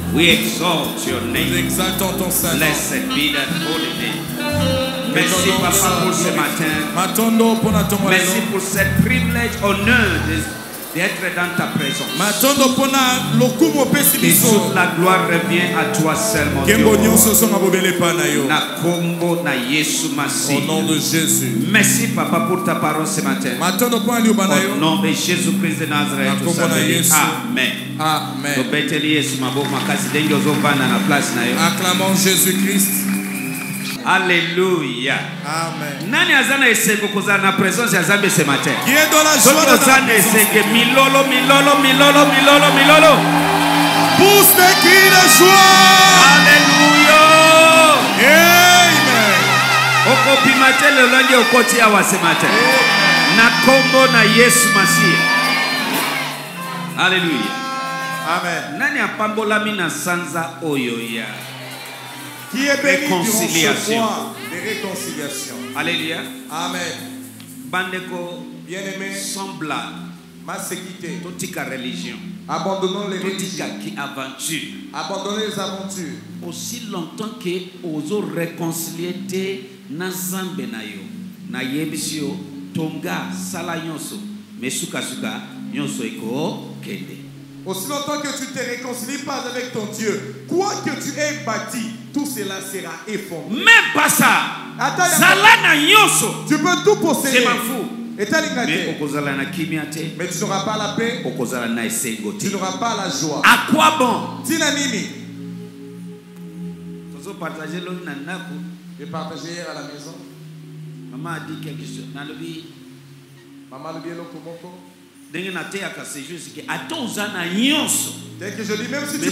We exalt your Nous name. exaltons ton Saint-Nom. Blessed be that holy name. Merci Papa pour ce matin. Merci pour cette privilège, honneur d'être dans ta présence. Et toute la gloire revient à toi seulement. Au nom de Jésus. Merci Papa pour ta parole ce matin. Au nom de Jésus-Christ de Nazareth. Amen. Amen. Acclamons Jésus-Christ. Alléluia. Amen. Nani azana eseko kozala na présence ya Nzambe ce matin? Qui est dans la joie de la présence? Milolo. Pousse des cris de joie. Alléluia. Amen. Okopimate lolonge okoti awa ce matin. Na kombo na Yesu Masiya. Alléluia. Amen. Nani apambolami na sanza oyoya? Qui est béni durant ce réconciliation. mois de réconciliation. Alléluia. Amen. Bandeko Bien-aimé, semblable. ma séquité. Totika religion. Abandonnons les Totika religions. qui aventure. Abandonnez les aventures. Aussi longtemps que ozo réconcilier te na Nzambe na yo. Na yebisio tonga sala nyonso. Mesuka nyonso eko kende. Aussi longtemps que tu ne te réconcilies pas avec ton Dieu, quoi que tu aies bâti, tout cela sera effondré. Même pas ça. Zala na nyonso. Tu peux tout posséder. Je m'en fous. Mais tu n'auras pas la paix. Tu n'auras pas la joie. À quoi bon? Tinanini. J'ai partagé hier à la maison. Maman a dit quelque chose. Maman le bien lokomoko. Dès que je dis, même si tu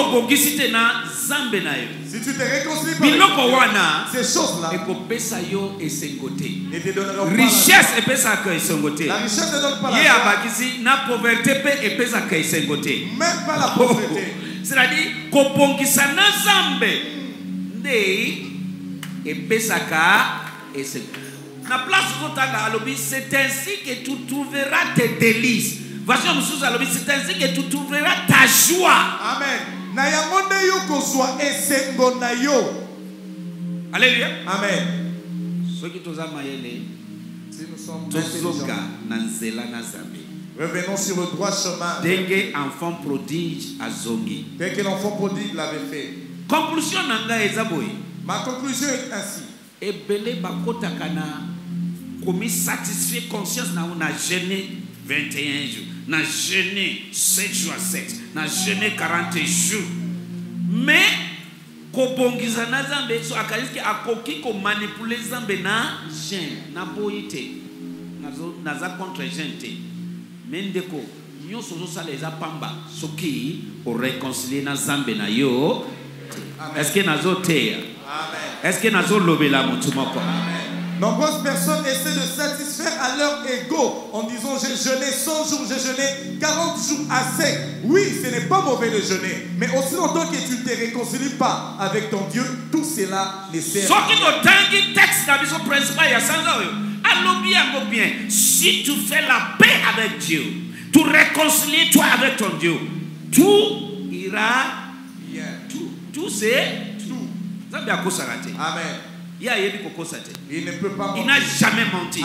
si tu te réconcilies pas ces choses-là, ne te donneront pas richesse la richesse ne donne pas la joie. Même pas la pauvreté. C'est-à-dire kopongisa na Nzambe nde epesaka esengote. Na place kotanga alobi, c'est ainsi que tu trouveras tes délices. Version mususu alobi, c'est ainsi que tu trouveras ta joie. Amen. Na yango nde yo kozwa esengo na yo. Alléluia. Amen. Soki toza mayele, si nous sommes tozoka na nzela na Nzambe. Revenons sur le droit chemin. Denge enfant prodige azongi. Tel que l'enfant prodigue l'avait fait. Conclusion nanga ezaboy. Ma conclusion est ainsi. Ebele bakotaka na komi satisfait conscience na on a jeûné 21 jours, na jeûné 7 jours à 7, na jeûné 40 jours. Mais kobongisa na Nzambe so akaliski akoki ko manipuler Nzambe na jeûne na boyite naza contre jeûne. Mendeko nyonso zosala eza pamba soki o réconcilier na Nzambe na yo. Est-ce que nazo teya? Est-ce que nazo lobela mutu moko? Nombreuses personnes essaient de satisfaire à leur ego en disant j'ai jeûné 100 jours, j'ai jeûné 40 jours à sec. Oui, ce n'est pas mauvais de jeûner, mais aussi longtemps que tu ne te réconcilies pas avec ton Dieu, tout cela les sert. Si tu fais la paix avec Dieu, tu réconcilies toi avec ton Dieu, tout ira bien. Tout c'est tout. Amen. Il ne peut pas mentir. Il n'a jamais menti.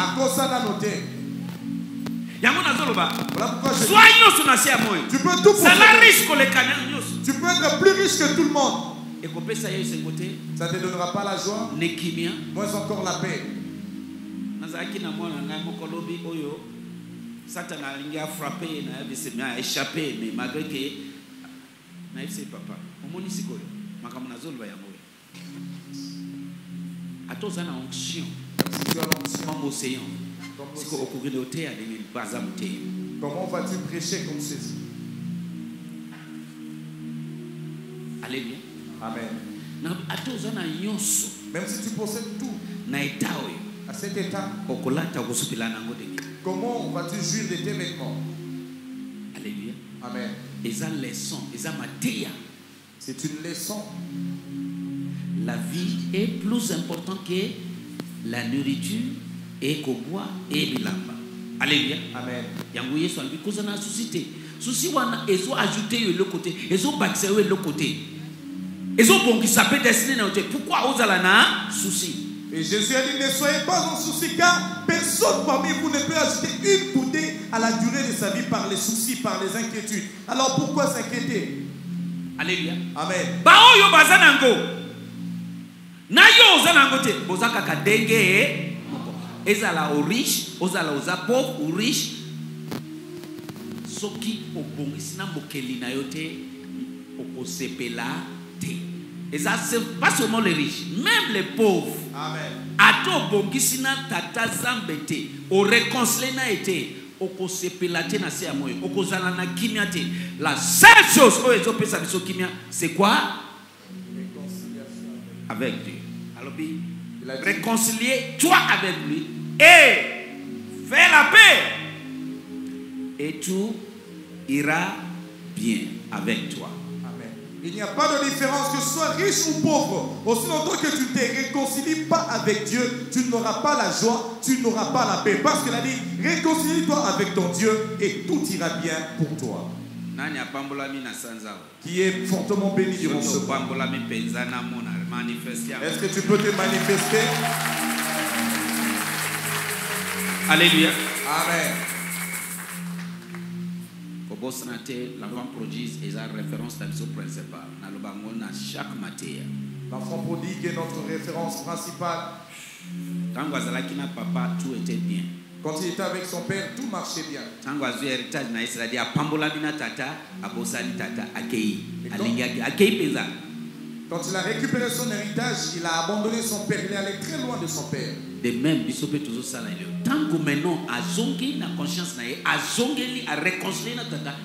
Tu peux tout posséder. Tu peux être plus riche que tout le monde. Ça ne te donnera pas la joie. Moins encore la paix. Satan a frappé, il a échappé, mais malgré que papa, atozana onction comment vas-tu prêcher comme ceci? Alléluia. Amen. Même si tu possèdes tout à cet état, comment vas-tu jouir de tes vêtements? Alléluia. Amen. C'est une leçon. La vie est plus importante que la nourriture et que boire et bilamba. Alléluia. Amen. Yango Yesu albi kozana société. souci wana ils ont ajouté de l'autre côté, ils ont bâti de l'autre côté. Ils ont bon qui s'appelle destiné dans pourquoi aux alana souci. Et Jésus a dit, ne soyez pas en souci, car personne parmi vous ne peut ajouter une coudée à la durée de sa vie par les soucis, par les inquiétudes. Alors pourquoi s'inquiéter? Alléluia. Amen. Bao yo bazanango. Na yo zanango te. Bozaka ka denge. Ezala au riche, ozala aux pauvres ou riche. Soki obongisina mokeli na yote okosepela te. Et ça, c'est pas seulement les riches, même les pauvres. Amen. Ato bongisina tata zambete, o réconcilié na été, o kosepelate na se amoyo, o kozala na kimia te. La seule chose o ezo pesa biso kimia, c'est quoi? Avec Dieu. Alors puis, réconcilier toi avec lui et faire la paix. Et tout ira bien avec toi. Il n'y a pas de différence que tu sois riche ou pauvre. Aussi longtemps que tu ne te réconcilies pas avec Dieu, tu n'auras pas la joie, tu n'auras pas la paix. Parce qu'il a dit, réconcilie-toi avec ton Dieu et tout ira bien pour toi. Qui est fortement béni durant ce mois. Est-ce que tu peux te manifester? Alléluia. Amen. L'enfant prodigue est la référence de la principale. Chaque matière. L'enfant prodigue est notre référence principale. Quand papa, tout était bien. Quand il était avec son père, tout marchait bien. Quand il a récupéré son héritage, il a abandonné son père. Il est allé très loin de son père. De même, tant que maintenant, à zongi na conscience à zongi à réconcilier notre tata,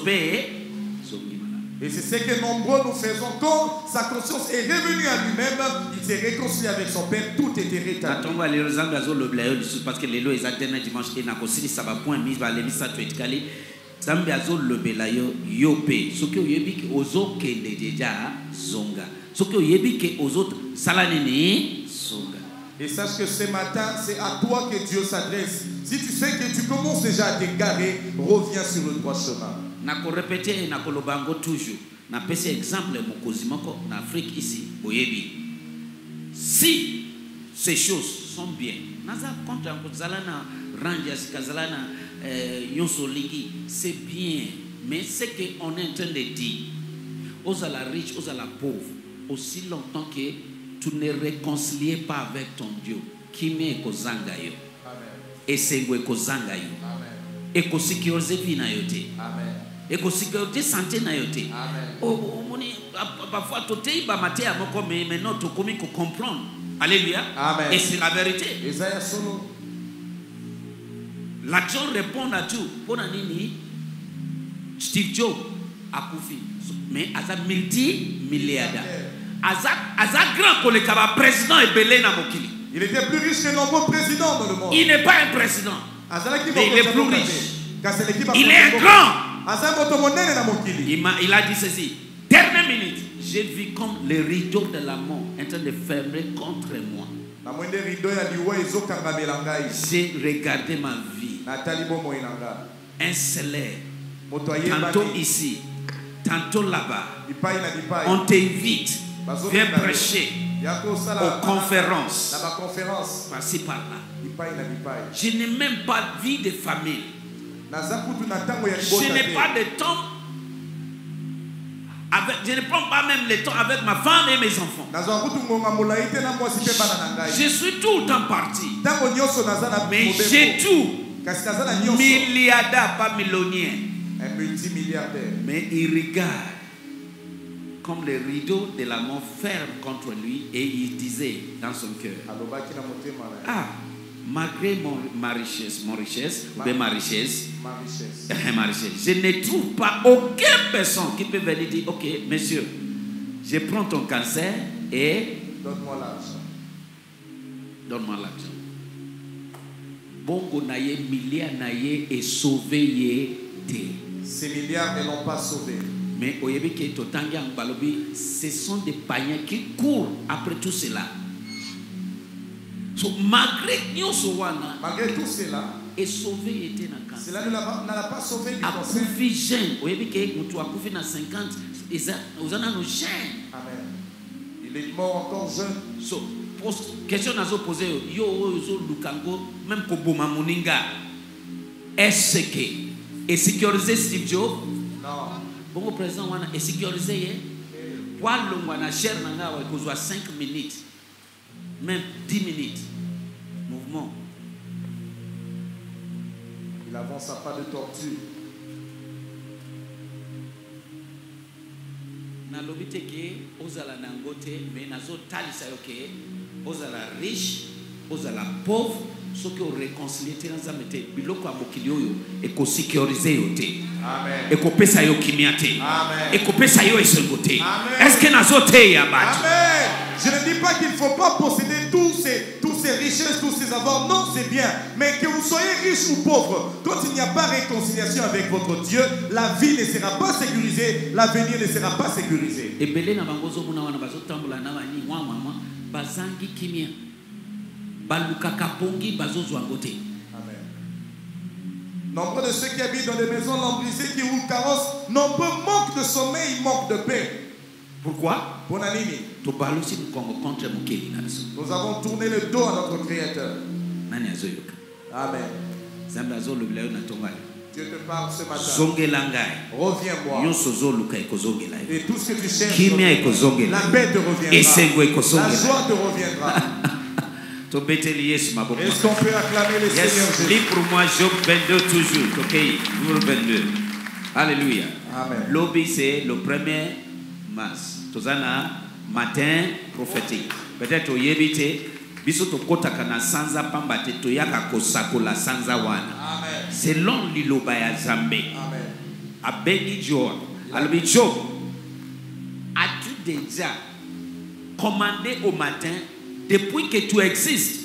et c'est ce que nombreux nous faisons. Quand sa conscience est revenue à lui-même, il s'est réconcilié avec son père, tout était rétabli. Parce que les lois ils attendent dimanche et n'a considéré ça va point mis va les ça tu es calé. Zambi azol le belayo yope. Ce que yebi que aux autres que déjà zonga. Ce que yebi que aux autres salanini zonga. Et sache que ce matin, c'est à toi que Dieu s'adresse. Si tu sais que tu commences déjà à t'égarer, reviens sur le droit chemin. Na ko répéter na ko lobango toujours. Na pese exemple mokozi moko na Afrique ici, oyebi. Si ces choses sont bien, naza compte en kozalana ranjas kazalana yonsolingi, c'est bien, mais ce que on est en train de dire aux à la riche, aux à la pauvre, aussi longtemps que tu ne réconcilies pas avec ton Dieu, qui met kozanga yo. Et c'est kozanga yo. Et ko sécuriser vie na yote. Amen. Et ko sécurité santé na yote. Amen. Parfois totei ba matéa moko mais maintenant to komi ko comprendre. Alléluia. Amen. Et c'est la vérité. Isaiah solo. L'action répond à tout. Pour nini Steve Jobs a confié. Mais asa multi-milliardaire. Asa grand kolekaba président et belé na mokili. Il était plus riche que nombreux présidents dans le monde. Il n'est pas un président. Mais il est plus riche. Il est un grand. Il a dit ceci. Dernière minute. J'ai vu comme les rideaux de la mort en train de fermer contre moi. J'ai regardé ma vie. Un salaire. Tantôt ici, tantôt là-bas. On t'invite. Viens prêcher aux conférences. Par-ci par-là. Je n'ai même pas vie de famille. Je n'ai pas de temps. Je ne prends pas même le temps avec ma femme et mes enfants. Je suis tout le temps parti. Mais j'ai tout. Milliardaire, pas millionnaire. Un multimilliardaire. Mais il regarde comme les rideaux de la mort ferment contre lui et il disait dans son cœur, ah, malgré ma richesse, je ne trouve pas aucune personne qui peut venir dire, ok, monsieur, je prends ton cancer et donne-moi l'argent. Donne-moi l'argent. Bongo naye, milliard naye et sauvé ye te. Ces milliards ne l'ont pas sauvé. Mais ce sont des païens qui courent après tout cela. So, malgré tout cela, et sauvé était dans le cancer. Cela ne l'a pas sauvé du cancer. Akufi jeune, oyebi ke mutu akufi na 50, ozana no jeune. Amen. Il est mort encore jeune. So, question nazo poser yo ozo lukango même ko boma moninga. Est-ce que et sécuriser Steve Jobs? Non. Bon président wana et sécuriser ye. Kwa longwa na chair nanga wa kozwa 5 minutes. Même 10 minutes. Mouvement. Il avance à pas de tortue. Na lobite ke ozala na ngote mais nazo talisa yo ke ozala riche, ozala pauvre, ce que réconcilier te nzambe te biloko ya mokili oyo ekosécuriser yo te. Amen. Ekopesa yo kimia te. Amen. Ekopesa yo esengo te. Amen. Est-ce que nazo te ya bato? Amen. Je ne dis pas qu'il ne faut pas posséder tous ces richesses, tous ces avoirs. Non, c'est bien. Mais que vous soyez riche ou pauvre, quand il n'y a pas réconciliation avec votre Dieu, la vie ne sera pas sécurisée, l'avenir ne sera pas sécurisé. Ebele na bango zo muna wana bazo tambola na bani wa mama bazangi kimia. Baluka kapongi bazo zwango te. Amen. Nombre de ceux qui habitent dans des maisons lambrisées, qui roulent carrosse, nombreux manquent de sommeil, manquent de paix. Pourquoi? Nous avons tourné le dos à notre Créateur. Amen. Dieu te parle ce matin. Reviens-moi. Et tout ce que tu cherches, la paix te reviendra. La joie te reviendra. Est-ce qu'on peut acclamer le Seigneur Jésus? Lis pour moi Job 22 toujours. Ok, Job 22. Alléluia. Amen. Lobby c'est le 1er mars. Tozana matin prophétique. Peut-être au yebite biso to kotaka na sanza pamba te to yaka kosakola sanza wana. Amen. Selon liloba ya Zambe. Amen. Abeni Job. Alors Job, as-tu déjà commandé au matin depuis que tu existes?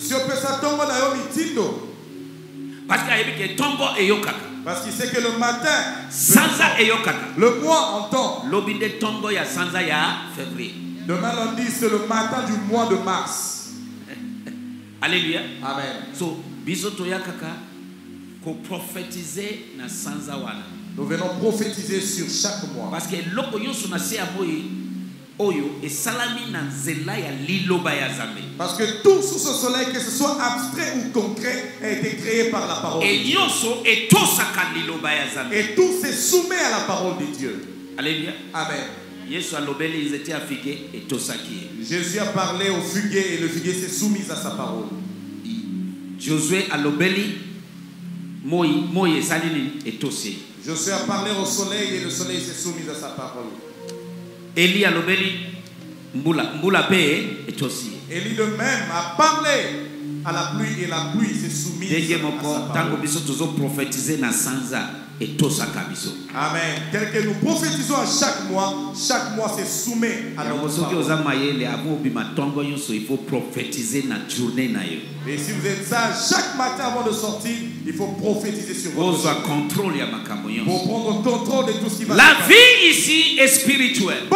Parce qu'il sait que le matin, sanza eyokaka. Le mois entend. Lobinde tongo ya sanza ya février. Demain lundi, c'est le matin du mois de mars. Alléluia. Amen. So bisoto ya kaka ko prophétiser na sanza wana. Nous venons prophétiser sur chaque mois. Parce que loko yoso na se amoyi oyo et salami na nzela ya liloba ya Zambe. Parce que tout sous ce soleil, que ce soit abstrait ou concret, a été créé par la parole. Et yoso et tosaka liloba ya Zambe. Et tout se soumet à la parole de Dieu. Alléluia. Amen. Jésus a lobeli ils étaient affigués et tosaki. Jésus a parlé au figuier et le figuier s'est soumis à sa parole. Josué a lobeli moi salini et tosi. Josué a parlé au soleil et le soleil s'est soumis à sa parole. Élie a lobeli mbula pe et tosi. Élie de même a parlé à la pluie et la pluie s'est soumise à sa parole. Tango biso tozo prophétiser na sanza et tosaka biso. Amen. Tel que nous prophétisons à chaque mois se soumet à notre parole. Il faut prophétiser na journée na yo. Et si vous êtes sage, chaque matin avant de sortir, il faut prophétiser sur votre vie. Pour prendre contrôle de tout ce qui va se passer. La vie ici est spirituelle.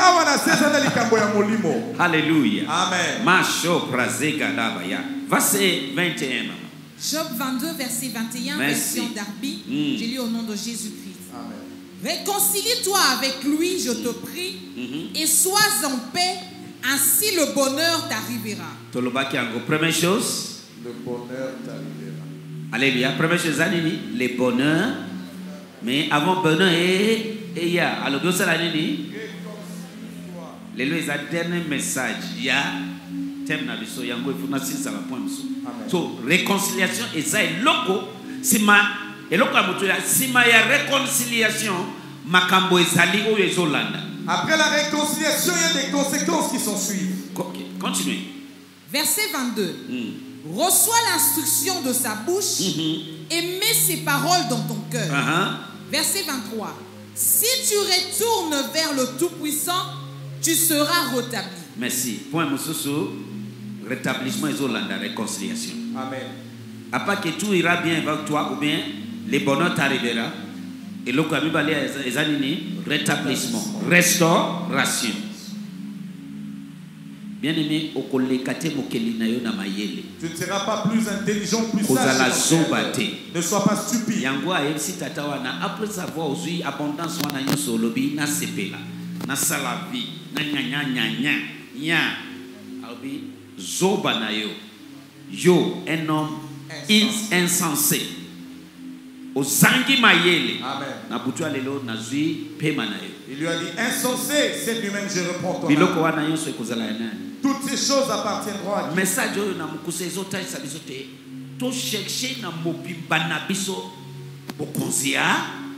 Alléluia. Amen. Verset 21. Job 22, verset 21, version Darby. J'ai lu au nom de Jésus-Christ. Réconcilie-toi avec lui, je te prie, et sois en paix, ainsi le bonheur t'arrivera. Première chose, le bonheur t'arrivera. Alléluia. Première chose, le bonheur. Mais avant bonheur, il y a. Alors, ça, le dernier message, il y a. So réconciliation et ça est loco sima eloko amutoya sima ya réconciliation makambo ezali oyo ezolanda. Après la réconciliation, il y a des conséquences qui s'en suivent. Continuez. Verset 22. Reçois l'instruction de sa bouche et mets ses paroles dans ton cœur. Verset 23. Si tu retournes vers le Tout-Puissant, tu seras rétabli. Merci. Point Moussousou. Rétablissement et la réconciliation. Amen. À part que tout ira bien avec toi ou bien le bonheur t'arrivera. Et le rétablissement, restauration. Bien-aimé, okolekate mokeli na yo na mayele. Tu ne seras pas plus intelligent, plus Kozala sage. zobate. Ne sois pas stupide. Yango ayebisi tata wana après savoir ozwi abondance wana nyonso olobi na sepela na sala vie na nya alobi zoba na yo un homme insensé ozangi mayele. Amen. Na butu alelo nazwi pema na yo. Il lui a dit insensé, c'est lui-même je reprends ton Biloko âme. wana nyonso ekozala ya nani? Toutes ces choses appartiendront à Dieu. Message oyo na mokuse ezotalisa biso te to chercher na mobimba na biso bokonzi ya.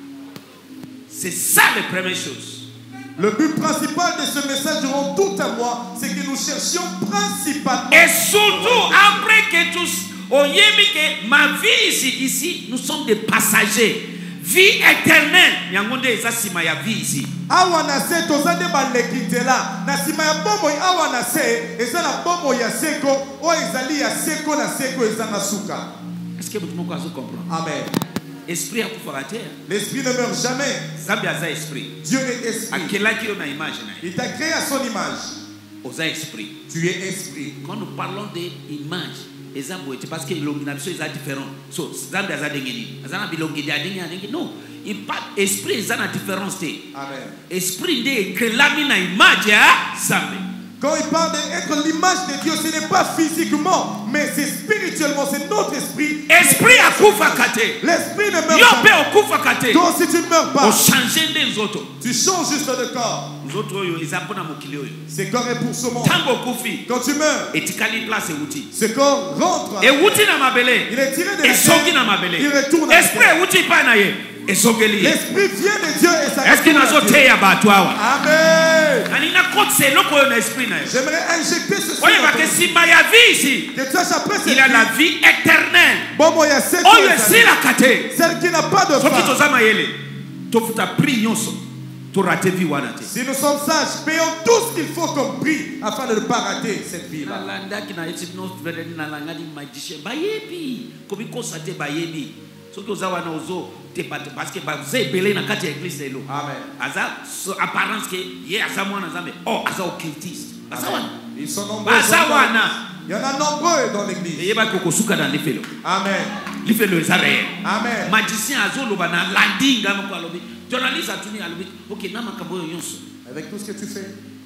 C'est ça la première chose. Le but principal de ce message durant tout un mois, c'est que nous cherchions principalement. Et surtout après que tous oyemi que ma vie ici nous sommes des passagers. Vie éternelle. Yangonde eza sima ya vie ici. Awa na se tozande balekitela na sima ya bomo awa na se eza na bomo ya seko o ezali ya seko na seko eza na suka. Est-ce que vous comprenez? Amen. Esprit akufaka te. L'esprit ne meurt jamais. Zambi aza esprit. Dieu est esprit. Akelaki yo na image na. Il t'a créé à son image. Oza esprit. Tu es esprit. Quand nous parlons d'image, parce que l'illumination est différent. So, Zambi aza dengeni. Azana bilongi dia dengi. Non. Il parle esprit est une différence. Amen. Esprit de que l'amina image ya Zambi. Quand il parle d'être l'image de Dieu, ce n'est pas physiquement, mais c'est spirituellement, c'est notre esprit. Esprit a kufakate. L'esprit ne meurt Yo pe pas. okufakate. Donc si tu ne meurs pas, O changer des autres. tu changes juste de corps. Nous autres yo ezapona mokili oyo. Ce corps est pour ce monde. Tango kufi. Quand tu meurs, Etikali place euti. ce corps rentre. E wuti na mabele. Il est tiré de la Esongi na terre. mabele. Il retourne à la Esprit terre. wuti pa na ye. Esongeli. L'esprit vient de Dieu et ça Est-ce que retourne à nazo Dieu. teya bato awa? Amen. Anina kotse loko yo na esprit na yo. J'aimerais injecter ceci. Oye dans ba ton que esprit. si ya vie ici. Que tu saches après Il a la vie éternelle. Bomo ya seko Oyo ezali. esila kate. Celle qui n'a pas de Soki fin. toza mayele. Tofuta prix nyonso. To rate vie wana te. Si nous sommes sages, payons tout ce qu'il faut comme prix afin de ne pas rater cette vie-là. Nalandaki na hypnose vedeni na langadi magicien bayebi komi kosate bayebi soki oza wana ozo te parce que baza ebele na kati ya église lelo. Amen. Aza apparence que ye aza mwana Nzambe aza occultiste aza wana Ils sont nombreux. baza wana Il y en a nombreux dans l'église. eyebaki okosuka na lifelo Amen. lifelo eza réel. Amen. Magicien azoloba na landi nga moko alobi journaliste atuni alobi ok na makambo oyo nyonso Avec tout ce que tu fais,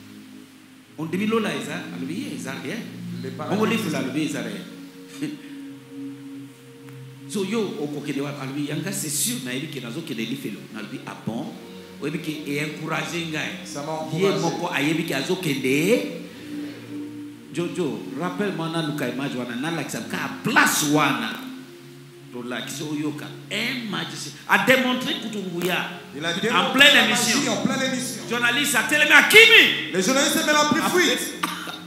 ondimi lola eza alobi ye eza réel les bongo paradis. lifelo alobi eza réel. So yo okokende wa alobi yanga c'est sûr na yebi ke nazokende lifelo nalobi ah bon oyebi ke encouragé ngai Ça m'a ye encouragé. moko ayebi ke azokende Jojo rappelle-moi na luka image wana na lakisa ka place wana to lakisa oyoka un magicien a démontré kutunguya Il a en démontré pleine la émission magie, en pleine émission. journaliste a télé akimi Les journalistes même ont pris fuite.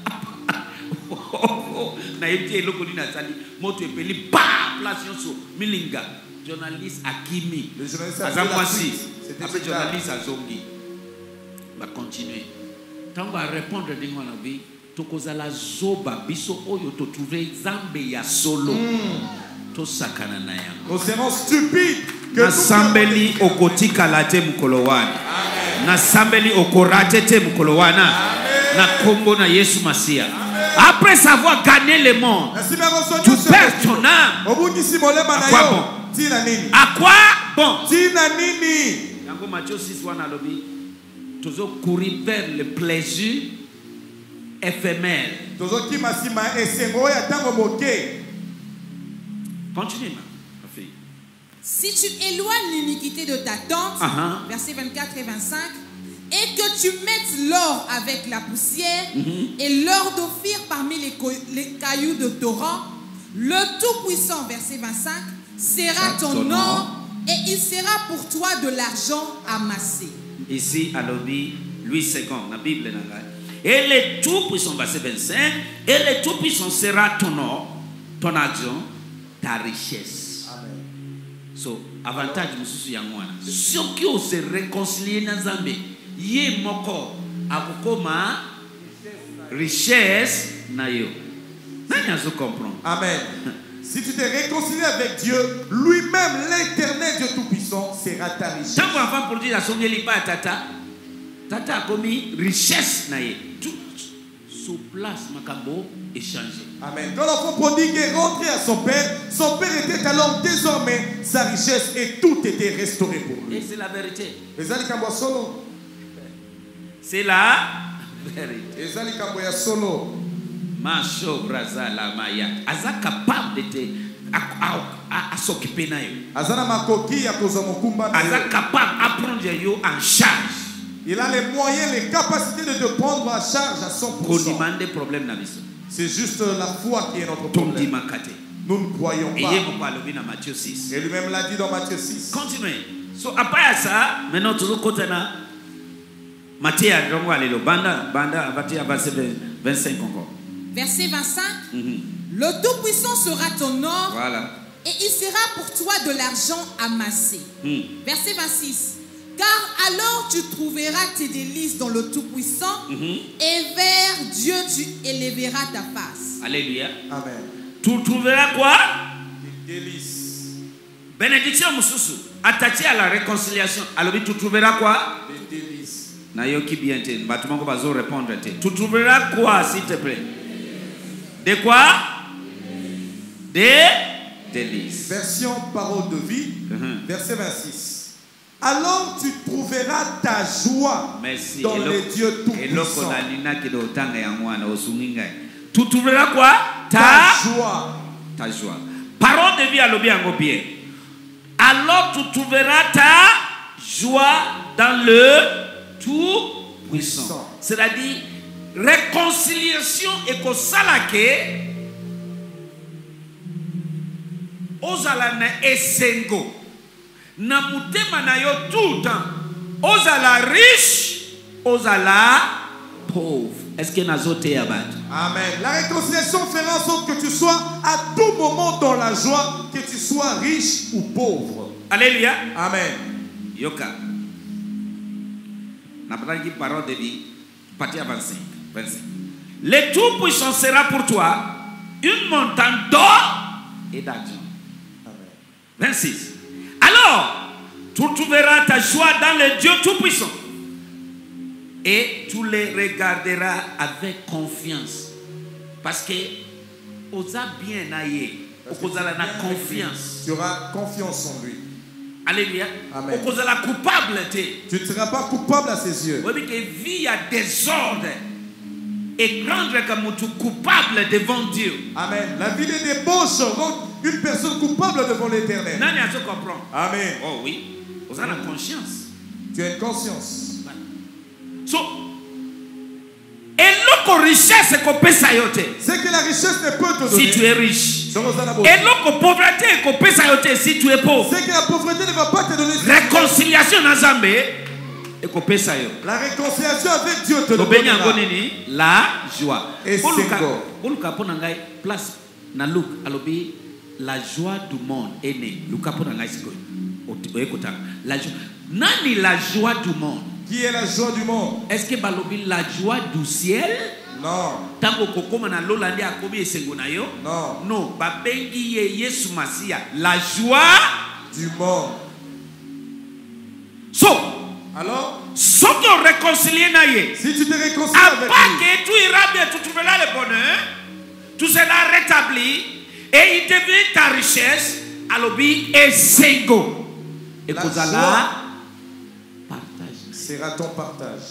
na yebi eloko nini asali moto epeli pa place nyonso milinga journaliste akimi Les journalistes ont aza pris la mwasi fuite. C'était après super. journaliste azongi bacontinue ntango arépondre ndenge wana bi tokozala zoba biso oyo totrouve Nzambe ya solo tosakana na yango Nous serons stupides. Que nasambeli okotikala te mokolo wana nasambeli okorate te mokolo wana na kombo na Yesu Masia. Après avoir gagné le monde, tu perds ton âme. À quoi bon? À quoi bon? Yango Matthieu 6 wana lobi tozo courir vers le plaisir éphémère. Continue ma fille. Si tu éloignes l'iniquité de ta tente, versets 24 et 25, et que tu mettes l'or avec la poussière et l'or d'Ophir parmi les cailloux de torrent, le Tout-Puissant, verset 25, sera ton or et il sera pour toi de l'argent amassé. Ici, à l'objet, Louis II, la Bible. Et le Tout-Puissant, verset 25, et le Tout-Puissant sera ton or, ton argent, ta richesse. Amen. So, avantage, monsieur Yangwana. Ceux qui ont se réconcilié dans Zambé, yé moko, abukoma, richesse, nayo. Nani se comprend. Amen. Si tu t'es réconcilié avec Dieu, lui-même, l'éternel Dieu Tout-Puissant, sera ta richesse. Tant qu'avant pour dire à son pas tata, tata a commis richesse naye. sur place makambo échanger. Amen. Quand l'enfant prodigue est rentré à son père était alors désormais sa richesse et tout était restauré pour lui. Et c'est la vérité. Ezali kambo solo. C'est la vérité. Ezali kambo ya solo. Macho braza la maya. Aza capable de te à s'occuper na yo. Azana makoki ya koza mokumba na yo. Aza capable à prendre yo en charge. Il a les moyens, les capacités de te prendre en charge à 100%. C'est juste la foi qui est notre problème. Nous ne croyons pas. Et lui-même l'a dit dans Matthieu 6. Continuez. So après ça, maintenant toujours côté na Matthieu banda verset 25 encore. Verset 25. Le Tout-Puissant sera ton or. Voilà. Et il sera pour toi de l'argent amassé. Verset 26. Car alors tu trouveras tes délices dans le Tout-Puissant et vers Dieu tu élèveras ta face. Alléluia. Amen. Tu trouveras quoi? Des délices. Bénédiction Moussousou. Attaché à la réconciliation. Alors tu trouveras quoi? Des délices. Nayoki bien te. Bâtiment va répondre. Tu trouveras quoi s'il te plaît? De quoi? Des délices. Version parole de vie. Verset 26. Alors tu trouveras ta joie dans les dieux tout-puissants. Tu trouveras quoi? Ta joie. Ta joie. Parole de vie à l'obéang bien. Alors tu trouveras ta joie dans le tout-puissant. C'est-à-dire, réconciliation et que salake ozalana esengo. Na mutema na yo tout le temps. Ozala riche, ozala pauvre. Est-ce que nazote yabat? Amen. La réconciliation fera en sorte que tu sois à tout moment dans la joie, que tu sois riche ou pauvre. Alléluia. Amen. Yoka. N'apprends parole de vie. Partie 25. Le Tout-Puissant sera pour toi une montagne d'or et d'argent. 26. Alors, tu trouveras ta joie dans le Dieu Tout-Puissant. Et tu les regarderas avec confiance. Parce que, osa bien aïe, okozala na confiance. Tu auras confiance en lui. Alléluia. Amen. Okozala coupable. Tu ne seras pas coupable à ses yeux. Oui, que vie à désordre. Et rendre comme tu coupable devant Dieu. Amen. La vie des débauches rend une personne coupable devant l'Éternel. Nani a comprendre. Amen. Oh oui. Vous avez la conscience. Tu as une conscience. So, et l'autre richesse qu'on peut s'ayoter. C'est que la richesse ne peut te donner. Si tu es riche. Et l'autre pauvreté qu'on peut s'ayoter si tu es pauvre. C'est que la pauvreté ne va pas te donner. Réconciliation dans Zambé. La réconciliation avec Dieu te donnera la joie. Et c'est place na Luc alobi la joie du monde est née. La joie. Nani la joie du monde? Qui est la joie du monde? Est-ce que balobi la joie du ciel? Non. Tango kokoma na lolandi akobi esengo na yo? Non. Non, babengi ye Yesu Masia la joie du monde. So, alors, si tu réconcilies naïe, si tu te réconcilies avec lui, que tu iras bien, tu trouveras le bonheur, tu seras rétabli et il devient ta richesse. Alobi et sengo. Et la joie partage. Sera ton partage.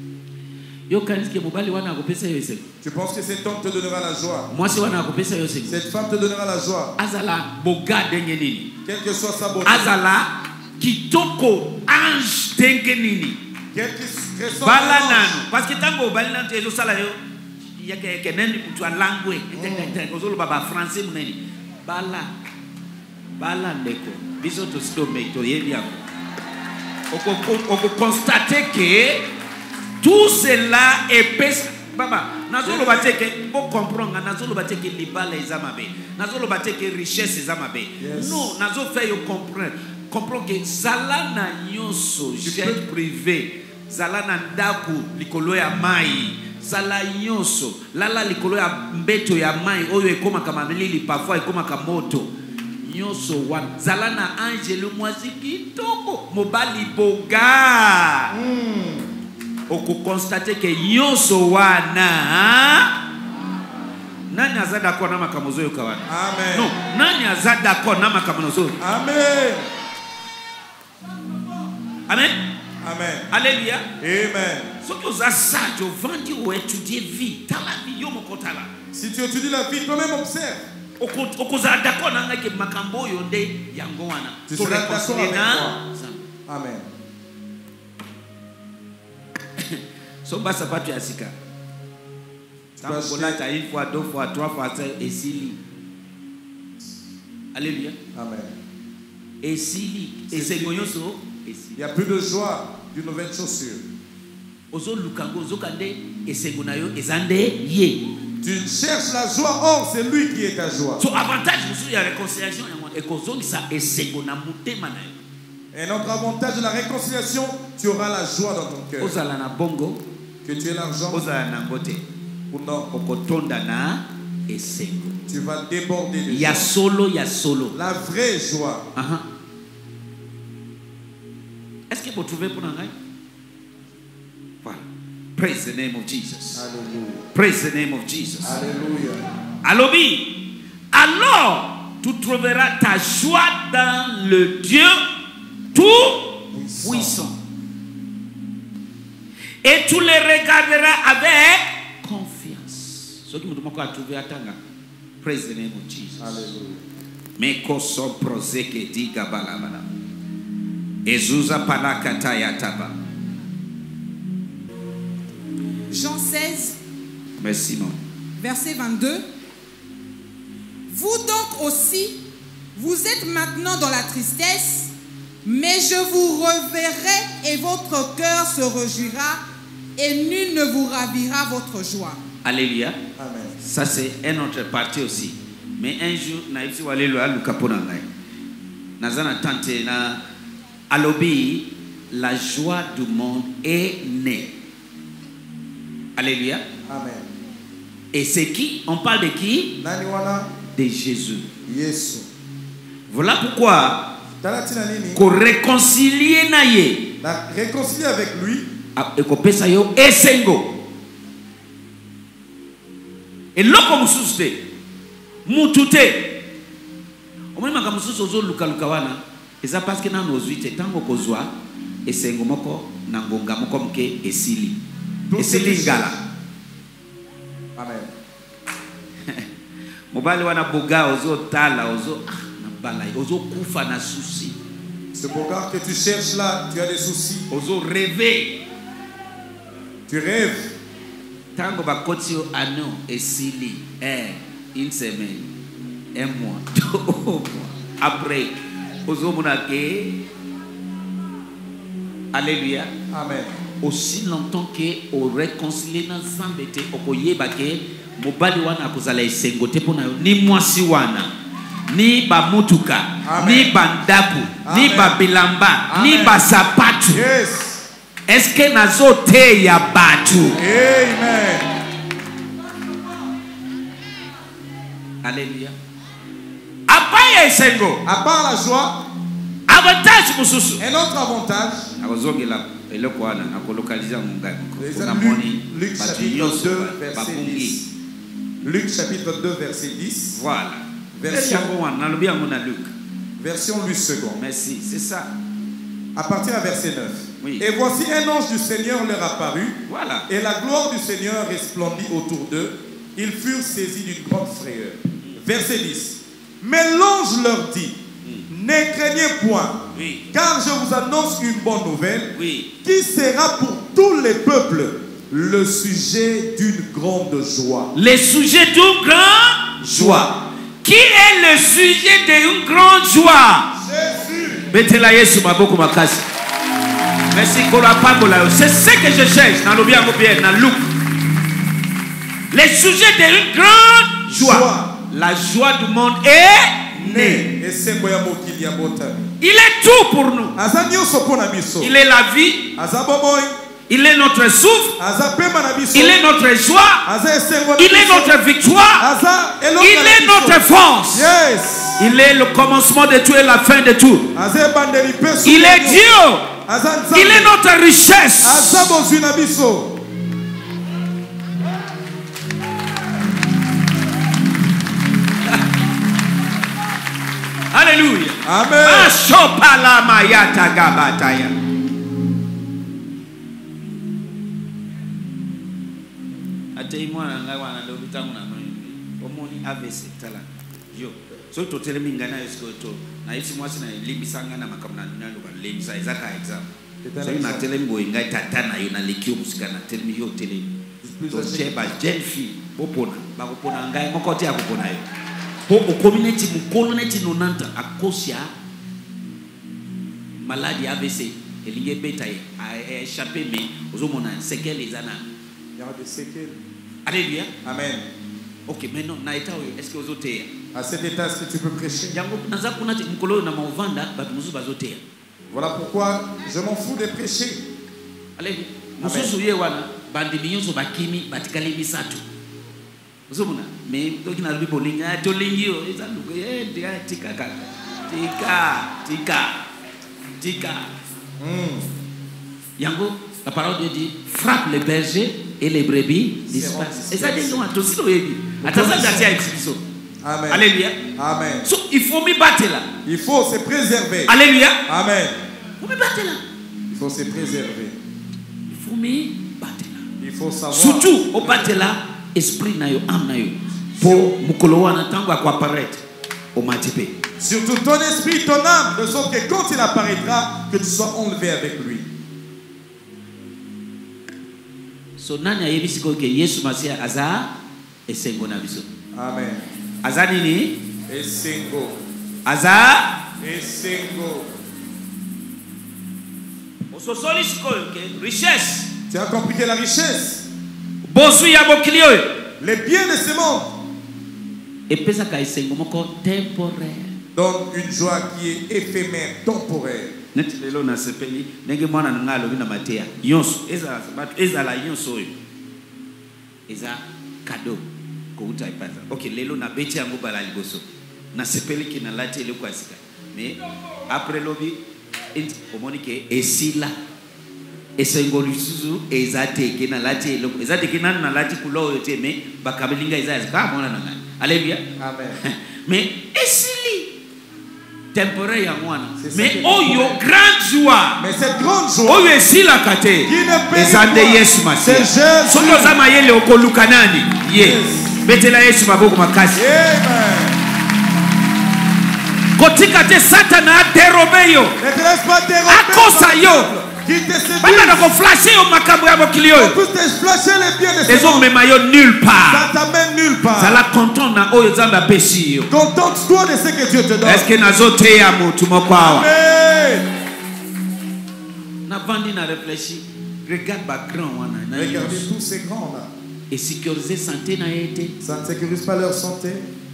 Tu penses que cet homme te donnera la joie? Cette femme te donnera la joie. Azala boga dengenini. Quelle que soit sa beauté. Azala kitoko ange dengenini. Quel que soit balanano. Parce que tango balanano tu es au salaire. Il y a quelqu'un qui tu as langue. Kozolo baba français muneni. Bala ndeko. Biso to stomach to yebi ako. On peut constater que tout cela est pèse. Baba, nazolo bateke pour comprendre, nazolo bateke libala ezamabe. Nazolo bateke richesse ezamabe. Non, nazolo fait yo comprendre que zala na nyonso jet privé, zala na ndaku likolo ya mai, zala nyonso, lala likolo ya mbeto ya mai oyo ekoma kama milili parfois ekoma kama moto. Nyonso wan zala na angelo mwasi kitoko mobali boga. oko constater que nyonso wana nani aza d'accord na makambo zo yokawana. Amen. Non, nani aza d'accord na makambo zo. Amen. Amen. Amen. Alléluia. Amen. Ce que vous avez ça, tu vendis ou étudier vie, t'as la vie yo mokotala. Si tu étudies la vie, toi-même observe. Oko za d'accord na ngake makambo yo nde yango wana. Tu seras d'accord avec moi. Amen. Somba sapatu ya sika. Quand on a une fois, 2 fois, 3 fois, et s'il. Alléluia. Amen. Et s'il. Et c'est goyoso. Il n'y a plus de joie d'une nouvelle chaussure. Ozo lukango, ozo kande, et c'est gonayo, et zande ye. Tu cherches la joie, or c'est lui qui est ta joie. So avantage, il y a réconciliation, et kozo ça, et c'est gonamute manayo. Et notre avantage de la réconciliation, tu auras la joie dans ton cœur. Ozala na bongo. Que tu aies l'argent. Ozala na ngote. Ou non. Okotonda na esengo. Tu vas déborder de joie. Ya solo, ya solo. La vraie joie. Est-ce que vous trouvez pour nous? Voilà. Praise the name of Jesus. Alléluia. Praise the name of Jesus. Alléluia. Alobi. Alors, tu trouveras ta joie dans le Dieu tout puissant. Et tu les regarderas avec confiance. Ce qui me demande à trouver à Tanga. Praise the name of Jesus. Alléluia. Mais koso prozeke diga balabala. Ezuza palakata yataba. Jean 16. Merci non. Verset 22. Vous donc aussi, vous êtes maintenant dans la tristesse, mais je vous reverrai et votre cœur se réjouira et nul ne vous ravira votre joie. Alléluia. Amen. Ça c'est un autre partie aussi. Mais un jour, naïfsi walelo alukapona ngai. Nazana tante na alobi, la joie du monde est née. Alléluia. Amen. Et c'est qui? On parle de qui? Nani wana? De Jésus. Yesu. Voilà pourquoi Talatina nini? qu'on réconcilie na ye. La réconcilier avec lui. Et qu'on pesa yo esengo. Et loko mususu te. Mutu te. Omoni maka mususu ozo luka luka wana. Eza parce que na nozwi te tango kozwa esengo moko na ngonga moko mke esili. Esili ngala. Amen. Mobali wana boga ozo tala ozo na bala ozo kufa na souci. Ce bogard que tu cherches là, tu as des soucis. Ozo rêver. Tu rêves. Tango bakoti yo ano esili une semaine, un mois, 2 mois. Après ozo monake. Alléluia. Amen. Aussi longtemps que au réconcilier na zambete okoyeba ke mobali wana akozala esengo te pona ni mwasi wana ni ba mutuka ni bandaku ni ba bilamba ni ba sapatu. Yes. Est-ce que nazo te ya batu? Amen. Alléluia. Apaya esengo. À part la joie, Avantage mususu. un autre avantage. Akozongela eloko wana akolokaliza mungai. Luc chapitre 2 verset 10. Luc chapitre 2 verset 10. Voilà. Version Louis II. Merci, c'est ça. À partir du verset 9. Oui. Et voici un ange du Seigneur leur apparut. Voilà. Et la gloire du Seigneur resplendit autour d'eux. Ils furent saisis d'une grande frayeur. Verset 10. Mais l'ange leur dit, ne craignez point, Oui. car je vous annonce une bonne nouvelle, Oui. qui sera pour tous les peuples le sujet d'une grande joie. Le sujet d'une grande joie. Qui est le sujet d'une grande joie? Jésus. Mettez-la Yesu maboko makasi. Merci kola pambola. C'est ce que je cherche dans le bien dans Luc. Le sujet d'une grande joie. La joie du monde est née. Il est tout pour nous. Il est la vie. Il est notre souffle. Il est notre joie. Il est notre victoire. Il est notre force. Yes. Il est le commencement de tout et la fin de tout. Il est Dieu. Il est notre richesse. Alléluia. Amen. So to tell me Ghana is going to na isi mwasi na libisanga na makamna nalo ba lebisa izaka exam. So na tell me boy ngai tatana yo na lekio musika na tell me yo tell to cheba jeune fille bopona ba kopona ngai mokote ya kopona yo. Po o community mu community 90 akosia maladie AVC elinge beta a échappé mais ozomona séquelles ezana. Il y aura des séquelles. Alléluia. Amen. OK, maintenant na état est-ce que ozoteya? À cet état, est-ce que tu peux prêcher? Voilà pourquoi je m'en fous de prêcher. Amen. Yango, la parole de Dieu dit frappe les bergers et les brebis disparaissent. Et ça dit non, Amen. Alléluia. Amen. So, il faut me battre là. Il faut se préserver. Alléluia. Amen. Il faut me battre là. Il faut se préserver. Il faut me battre là. Il faut savoir. Surtout au battre là, esprit na yo, âme na yo. Pour mukolo wana tango apparaître au matipe. Surtout ton esprit, ton âme, de sorte que quand il apparaîtra, que tu sois enlevé avec lui. So nani ayebisi ko ke Yesu Masia aza esengo na biso. Amen. Aza nini? Esengo. Aza esengo. Ososoli sikoyo ke richesse. Tu as compris que la richesse, bozu ya bokilio, les biens de ce monde, epesa ka esengo moko temporaire. Donne une joie qui est éphémère, temporaire. Neti lelo na sepeli ndenge mwana ngalo bina matea yonso eza la yonso oyo eza cadeau ko uta ipata. OK, lelo na beti yango bala liboso na sepeli ki na lati ele kwa sika mais après lobi enti omoni ke esila esengo lisuzu ezate ke na lati ele ezate ke na lati kulo oyo te mais bakabelinga eza ka mona na ngani. Alléluia. Amen. Mais esili temporaire ya mwana mais oyo grande joie, mais cette grande joie oyo esila kate ezande Yesu Masia soto za mayele okoluka nani ye betela Yesu maboko makasi. Amen. Kotika te Satana aterobe yo akosa yo bana na ko flasher yo makambo ya bokilio ezo mema yo nulle part. Ça t'amène nulle part. Ça la contente na oyo Nzambe apesi yo. Contente-toi de ce que Dieu te donne. Est-ce que nazote ya mutu mokwawa? Amen. Na bandi na réfléchir. Regarde ba grand wana na. Regardez tous ces grands là. Et sécuriser santé na été. Ça ne sécurise pas leur santé.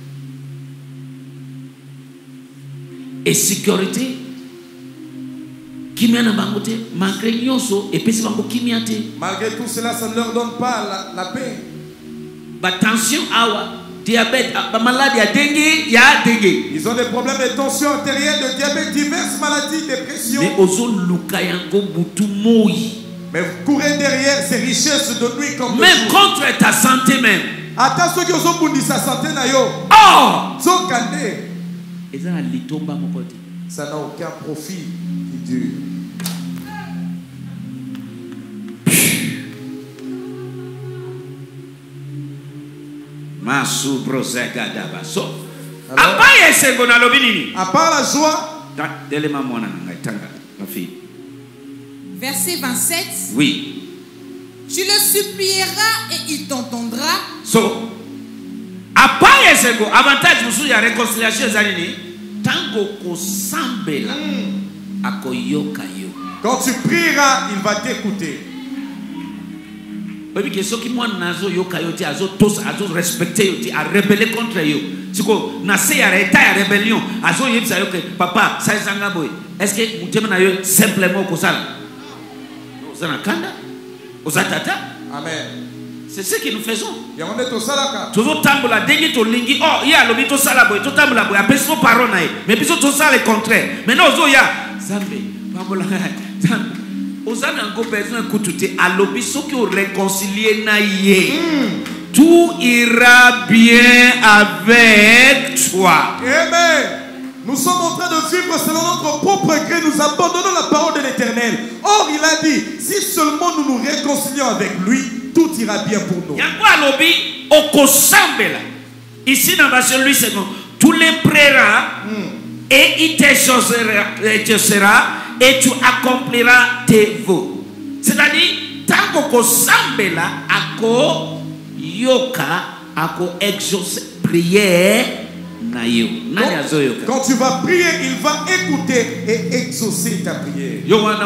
Et sécurité kimia na bango te malgré nyonso epesi bango kimia te. Malgré tout cela, ça ne leur donne pas la paix. Ba tension awa, diabète, ba maladie ya dengue, ya dengue. Ils ont des problèmes de tension artérielle, de diabète, diverses maladies, dépression. Mais ozo luka yango butu moi. Mais vous courez derrière ces richesses de nuit comme de même jour. contre ta santé même. Attends ceux qui ont bundi sa santé na yo. Oh! Sont calés. Et ça litomba mon côté. Ça n'a aucun profit qui dure. Masu brozega daba so. Apaye sengo na lobinini. À part la joie. Delema mwana ngai tanga ma fille. Verset 27. Oui. Tu le supplieras et il t'entendra. So apaye sengo avantage musu ya réconciliation zanini tango ko sambela akoyoka yo. Quand tu prieras, il va t'écouter. Parce que ceux qui m'ont nazo yoka yo ti azo tous azo respecter yo ti a rebeller contre yo. Siko na se ya état ya rébellion azo yebisa yo que papa ça zanga boy. Est-ce que mutema na yo simplement ko sala? Ozana kanda? Ozatata? Amen. C'est ce que nous faisons. Yamone to salaka. Tozo tambola dengi to lingi oh ya lobi to sala boy to tambola boy apeso parole na ye. Mais biso to sala le contraire. Maintenant ozo ya Zambe pambola Aux anangos besoin écouter à l'obispo qui réconcilier naïe. Tout ira bien avec toi. Amen. Nous sommes en train de vivre selon notre propre gré. Nous abandonnons la parole de l'Éternel. Or, il a dit, si seulement nous nous réconcilions avec lui, tout ira bien pour nous. Ici, dans la lui, c'est que tous les prieras et il t'exaucera et tu accompliras tes vœux. C'est-à-dire, tant qu'on s'embête là, ako yoka, ako exaucer prière. Quand tu vas prier, il va écouter et exaucer ta prière.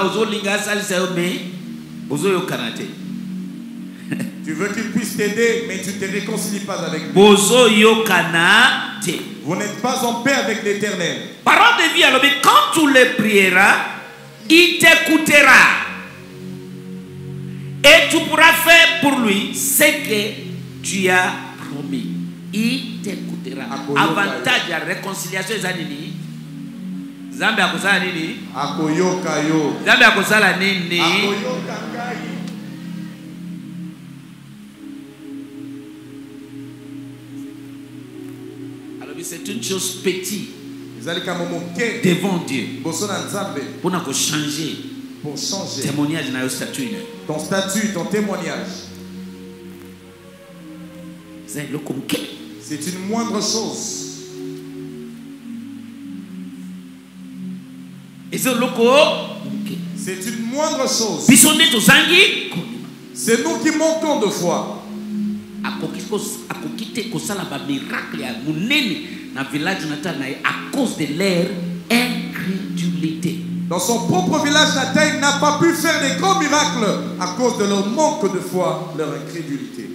Tu veux qu'il puisse t'aider, mais tu ne te réconcilies pas avec lui. Vous n'êtes pas en paix avec l'Éternel. Parole de vie, alors, quand tu le prieras, il t'écoutera. Et tu pourras faire pour lui ce que tu as promis. Il t'écoutera. Avantage de la réconciliation, c'est nini? Zambi akosala nini? Akoyoka yo. Zambi akosala nini? Akoyoka ngai. Alors c'est une chose petite devant Dieu. Pour changer. Pour changer. Témoignage dans le statut. Ton statut, ton témoignage. C'est une moindre chose. C'est une moindre chose. C'est nous qui manquons de foi. À cause de leur incrédulité. Dans son propre village natal, il n'a pas pu faire des grands miracles à cause de leur manque de foi, leur incrédulité.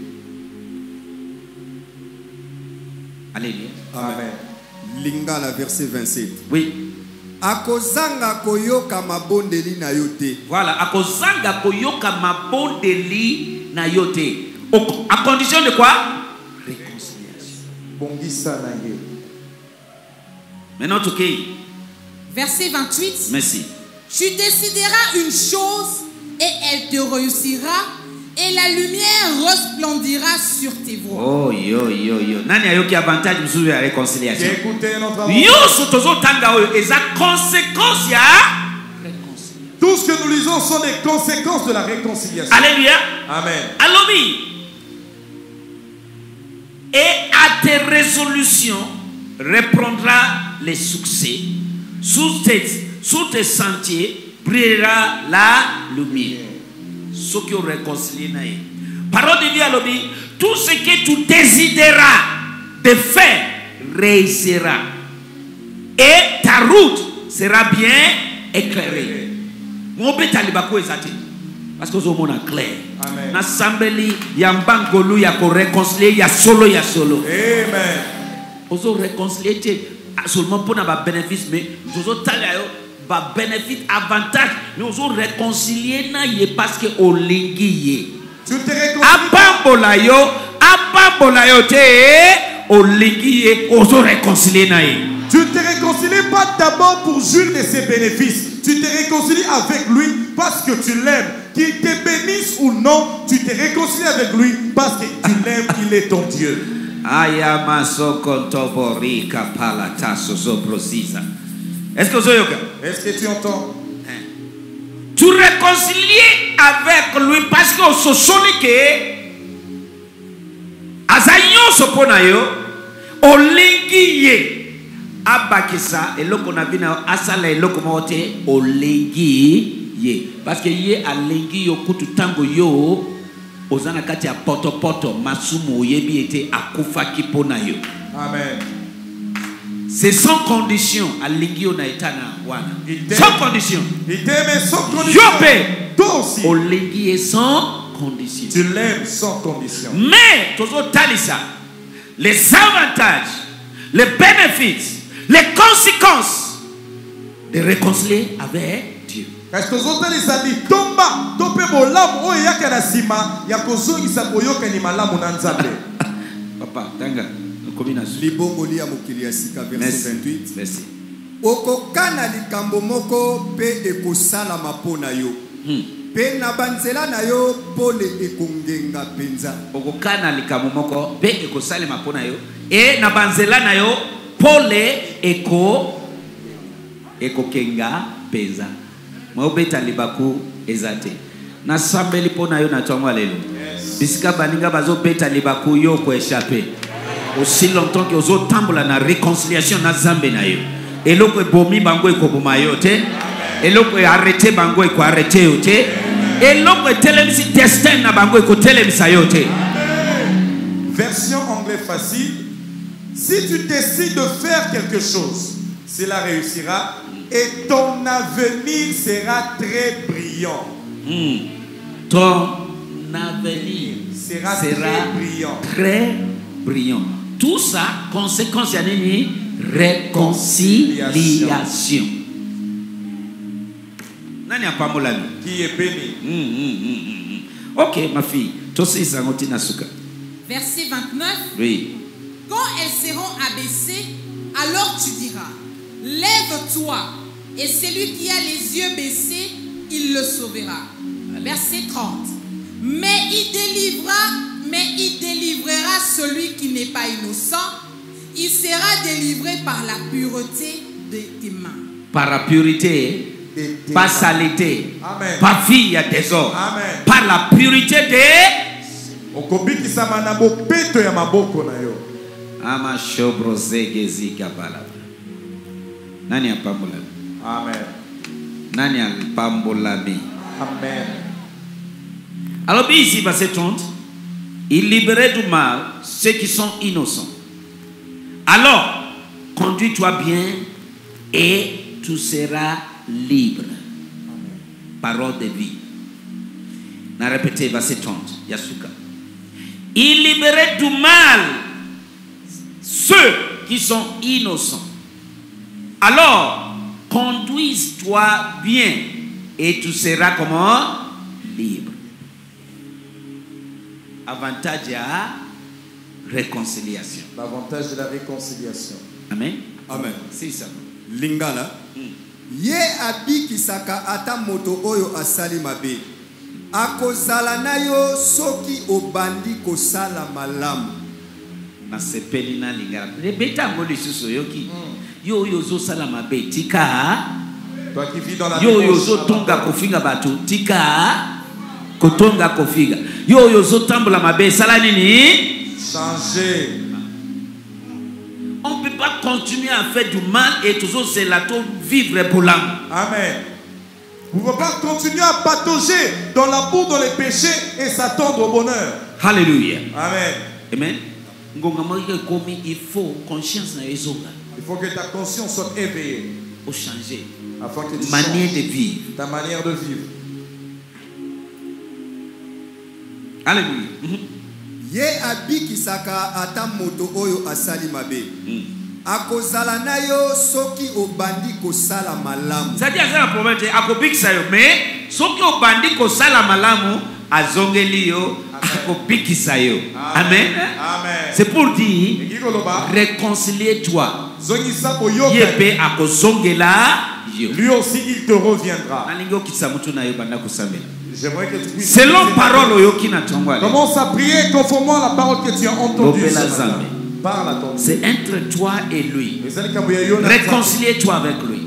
Alléluia. Amen. Lingala verset 27. Oui. Akozanga koyoka mabondeli na yote. Voilà, akozanga koyoka mabondeli na yote. À condition de quoi? Réconciliation. Bongisa na ye. Maintenant, ok. Verset 28. Merci. Tu décideras une chose et elle te réussira et la lumière resplendira sur tes voies. Oh yo yo yo. Nani ayoki avantage mzuri ya réconciliation. Écoutez notre yo sotozo tanga oyo eza conséquence ya réconciliation. Tout ce que nous lisons sont des conséquences de la réconciliation. Alléluia. Amen. Allobi. Et à tes résolutions reprendra les succès. Sous tes sentiers brillera la lumière. Ce qui ont réconcilié. Parole de Dieu à l'objet. Tout ce que tu décideras de faire réussira. Et ta route sera bien éclairée. Mon bêta libako ezate. Parce que nous sommes clair. Amen. N'assemblée yambangolu ya ko réconcilier ya solo. Amen. Nous sommes réconciliés seulement pour nos bénéfices, mais nous sommes ba bénéfice avantage mais on sont réconcilier na yé parce que o lingi tu te réconcilies apambola yo te o lingi on sont réconcilier na yé. Tu ne te réconcilies pas d'abord pour jouir de ses bénéfices. Tu te réconcilies avec lui parce que tu l'aimes. Qu'il te bénisse ou non, tu te réconcilies avec lui parce que tu l'aimes, il est ton Dieu. Ayama sokotoborika palata sosoprosisa. Est-ce que tu entends? Tu réconcilies avec lui parce que au que Azayon soponayo olingi abakisa eloko na bina asala eloko mote olingi ye parce que ye alingi yo kutu tango yo ozana kati ya poto masumu yebi ete akufa kipona yo. Amen. C'est sans condition. Alingio na etana wana. Sans condition. Il t'aime sans condition. Toi aussi. Olingi est sans condition. Tu l'aimes sans condition. Mais tozo talisa les avantages, les bénéfices, les conséquences de réconcilier avec Dieu. Parce que tozo talisa dit tomba tope bolamu oyo yaka na sima ya kozongisa koyoka ni malamu na Nzambe. Papa, tanga. Libongoli ya mokili ya sika verset 28. Merci. okokana likambo moko pe ekosalama pona yo. Pe na banzela na yo pole ekongenga penza. Okokana likambo moko pe ekosalama pona yo. E na banzela na yo pole ekokenga penza. Maobeta libaku ezate. Na sambeli pona yo na tongo lelo. Bisika baninga bazo beta libaku yo ko échapper. Aussi longtemps que ozo tambola na réconciliation na zambe na yo. Eloko bomi bango ekoboma yo te. Eloko arrêter bango eko arrêter yo te. Eloko telemisi destin na bango eko telemisa yo te. Version anglais facile. Si tu décides de faire quelque chose, cela réussira et ton avenir sera très brillant. Ton avenir sera très brillant. Très brillant. Tout ça, conséquence à nini? Réconciliation. Nani a pas molami? Qui est béni. Ok, ma fille. Verset 29. Oui. Quand elles seront abaissées, alors tu diras, lève-toi, et celui qui a les yeux baissés, il le sauvera. Verset 30. Mais il délivrera celui qui n'est pas innocent. Il sera délivré par la pureté de tes mains. Par la pureté, par saleté, Amen. par vie à désordre, Amen. par la pureté de okobiki samana bopeto ya maboko na yo. Ama shobrozegezi kabala. Nani apambola? Amen. Nani apambolami? Amen. Alors ici verset 30, il libérait du mal ceux qui sont innocents. Alors conduis-toi bien et tu seras libre. Parole de vie. Na répété verset 30, Yasuka. Il libérait du mal ceux qui sont innocents. Alors, conduis-toi bien et tu seras comment? Libre. Avantage à réconciliation. L'avantage de la réconciliation. Amen. Amen. C'est ça. Lingala. Ye abikisaka ata moto oyo asali mabe. Akozala na yo soki obandi kosala malamu. Na sepeli na lingala. Rebeta ngoli suso yoki. Yo yozo sala mabe tika. Toi qui vis dans la Yo yozo tonga kofinga batu tika. Kotonga kofiga. Yo yozo tambola mabe sala nini? changer. On ne peut pas continuer à faire du mal et toujours c'est là vivre pour l'âme. Amen. Vous ne pouvez pas continuer à patauger dans la boue, dans les péchés et s'attendre au bonheur. Alléluia. Amen. Amen. Il faut conscience. Il faut que ta conscience soit éveillée. Pour changer. Afin que tu manière changes de vivre. ta manière de vivre. Alléluia. Ye abikisaka ata moto oyo asali mabe. Akozala na yo soki obandi kosala malamu. C'est-à-dire ça la promesse akobikisa yo mais soki obandi kosala malamu azongeli yo akobikisa yo. Amen. Amen. C'est pour dire réconcilier-toi. Yebe akozongela yo. Lui aussi il te reviendra. Nalingo kisamutu na yo banda kusambela. J'aimerais que tu puisses. Selon parole oyoki na tongwa. Commence à prier conformément à la parole que tu as entendue. Parle à ton Dieu. C'est entre toi et lui. Réconciliez-toi avec lui.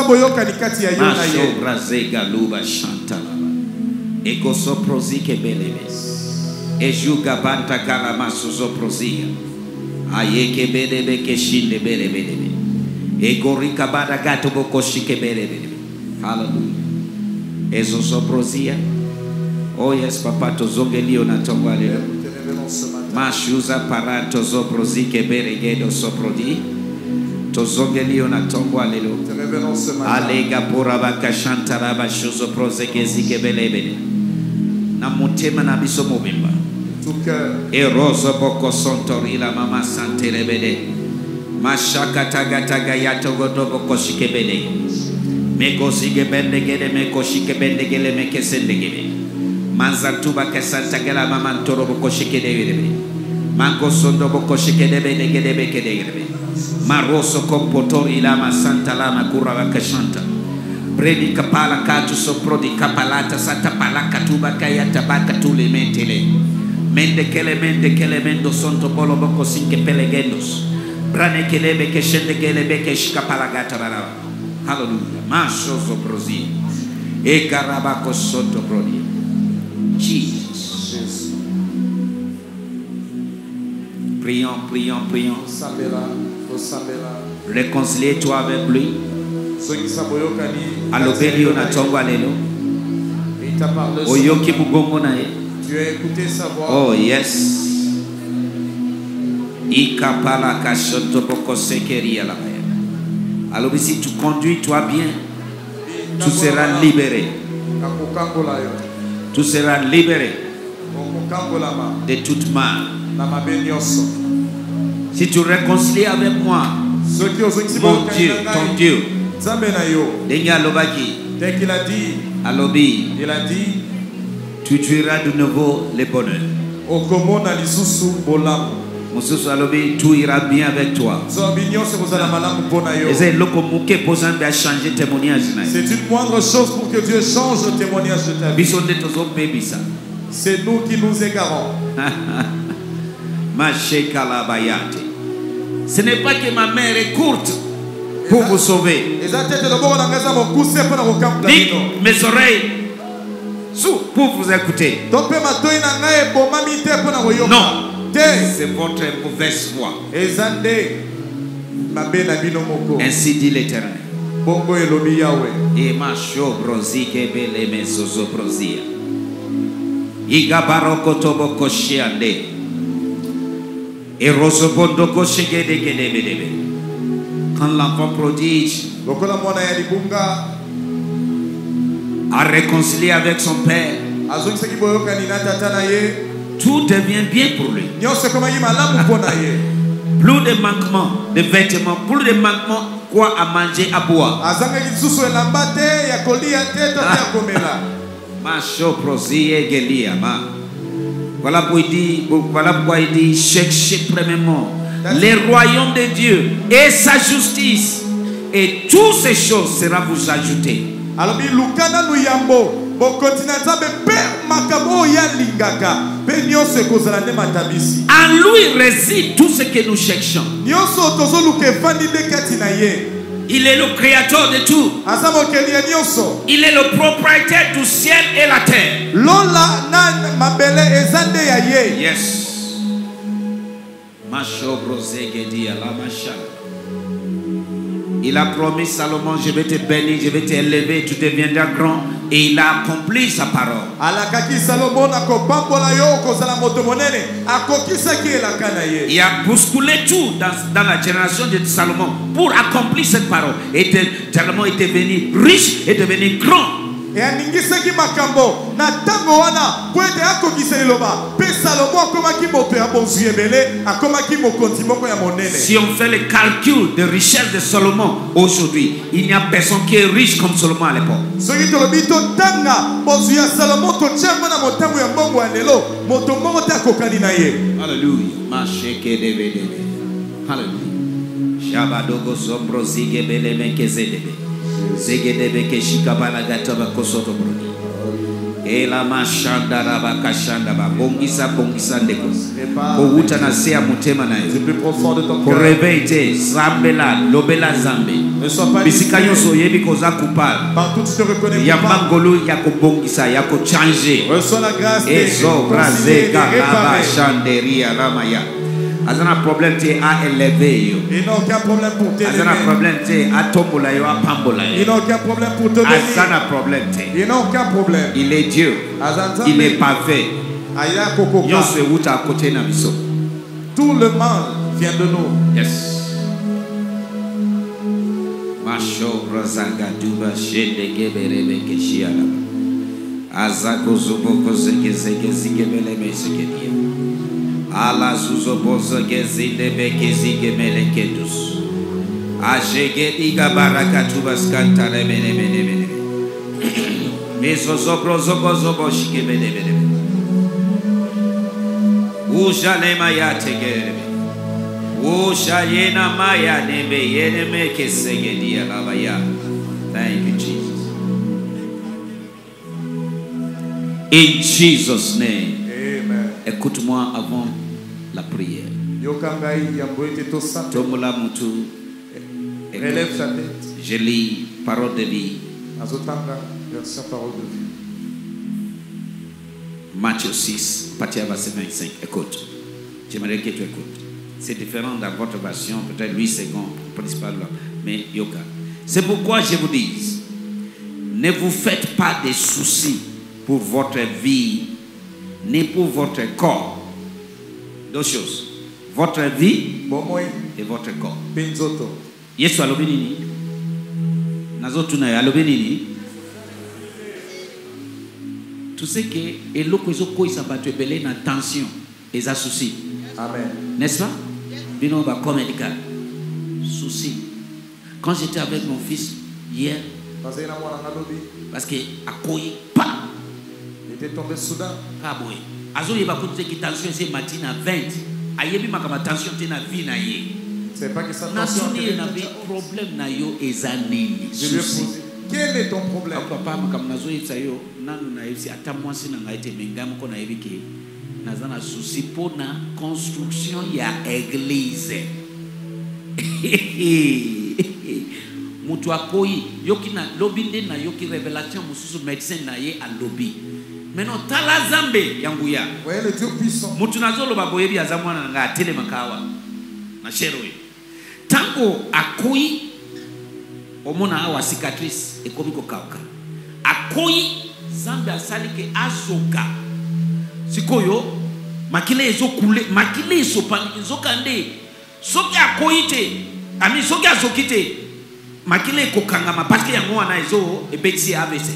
Hallelujah. Oh yes, papa, tozongelio na tongwale. Mashuza parato zoprozi keberegedo soprodi. Tozongelio na tongwale. Alega poraba kashantara bashuzo prozegezi kebelebele. Na mutema na biso mobimba. Erozo boko sontori la mama santelebele. Mashaka taga taga yato godo boko shikebele. Meko sige bendegele meko shikebendegele meke sendegele. Manzantuba kesantagela mamantoro boko shikede. Mango sondo boko shikede bendegele meke degele. Maroso compotori lama santa lama curava cachanta. Predi kapala katu soprodi kapalata sata palaka tuba kaya tabaka tule mentele. Mende kele mendo sonto polo boko sinke pelegendos. Brane kelebe ke shende kelebe ke shikapalagata baraba. Hallelujah. Masho zoprozi. E karabako sonto prodi. Jesus. Prions. Réconcilie-toi avec lui. Alobeli onatongo lelo. Oyoki mugongo nae. Tu as écouté sa voix. Oh yes. Ikapala kashoto boko sekeria la maya. Alors si tu conduis-toi bien, tu seras libéré. Tu seras libéré de toute mal. Si tu réconcilies avec moi, mon Dieu, ton Dieu, dès qu'il a dit, Alobi, il a dit, tu tueras de nouveau les bonheurs. Moussous Alobi, tout ira bien avec toi. C'est une moindre chose pour que Dieu change le témoignage de ta vie. C'est nous qui nous égarons. Ce n'est pas que ma mère est courte pour vous sauver. Ni mes oreilles pour vous écouter. Non, c'est votre mauvaise foi. Ainsi dit l'Éternel. Et ma chobrosi kebele mesozo brozia. Igabaroko tobo koshiande. Et rosobondo koshigede gedebedebe. Quand l'enfant prodige a réconcilié avec son père, tout devient bien pour lui. Plus de manquements de vêtements, plus de manquements, quoi à manger, à boire. Voilà pourquoi il dit cherchez premièrement les royaumes de Dieu et sa justice, et toutes ces choses seront vous ajoutées. En lui réside tout ce que nous cherchons. Il est le créateur de tout. Il est le propriétaire du ciel et la terre. Yes. Il a promis Salomon, je vais te bénir, je vais t'élever, tu deviendras grand. Et il a accompli sa parole. Il a bousculé tout dans la génération de Salomon pour accomplir cette parole. Et Salomon est devenu riche et devenu grand. Si on fait le calcul de richesse de Salomon aujourd'hui, il n'y a personne qui est riche comme Salomon à l'époque. Alléluia. Alléluia. Shabadogo sombro zigebele mekezedebe. Zegedebe keshikabala gataba kosoto brodi. Ela mashanda raba kashanda ba bongisa ndeko. Ko uta na sea mutema nae. Ko réveiller zambela lobela zambe. Bisikayo so yebi koza kupal. Ya mangolo ya ko bongisa ya ko changer. Reçois la grâce de Ezo brazeka raba shanderia ramaya. Azana problème te a élevé yo. Il n'a aucun problème pour t'élever. Azana problème te a tombola yo a pambola yo. Il n'a aucun problème pour te bénir. Azana problème te. Il n'a aucun problème. Il est Dieu. Il est parfait. Yo se wuta à côté na biso. Tout le mal vient de nous. Yes. Masho brazanga duba shende gebere keshiala. Azako zuboko zeke zigebele mesekedia. Ala suzobozo gezinde bekizige meleketus. Ajege iga barakatu baskanta mene. Meso zobro zobo shike mene. Ujale mayate gerebe. Oh, Shayena Maya Nebe Yeneme Kesegedi Alabaya. Thank you, Jesus. In Jesus' name. Amen. Écoute-moi avant la prière. Tomola Mutu. Relève ta tête. Je lis parole de vie. Version parole de vie. Matthieu 6, partie à verset 25. Écoute. J'aimerais que tu écoutes. C'est différent dans votre version, peut-être 8 secondes, principal, mais yoga. C'est pourquoi je vous dis, ne vous faites pas de soucis pour votre vie, ni pour votre corps. Deux choses. Votre vie et votre corps. Yesu alobi nini? Nazotuna alobi nini? Tu sais que eloko ezoko isabatu ebele na tension, eza souci. Amen. N'est-ce pas? Bino ba comme médical. Souci. Quand j'étais avec mon fils hier, parce que akoyi pas. Il était tombé soudain. Pas boy. Azo yeba koute ki tension c'est matin à 20. Ayebi makama tension te na vie na ye. C'est pas que ça tension na be problème na yo ezanini. Je lui ai posé, quel est ton problème? Papa makama nazo yitsa yo nanu na yesi ata mwasi na ngai te mengam ko na yebike. Nazana souci pour na construction ya église. Mutu akoyi yoki na lobby nde na yoki révélation mususu médecin na ye a lobby. Maintenant tala zambe yanguya. Voyez le Dieu puissant. Mutu nazolo baboyebi azamwana nga tele makawa. Na sherowe. Tango akoyi omona awa cicatrice ekomiko kauka. Akoyi zambe asalike azoka. Sikoyo makile ezokule makile ezopani ezokande soki akoite ami soki azokite makile kokangama parce que yango wana ezo ebeti abese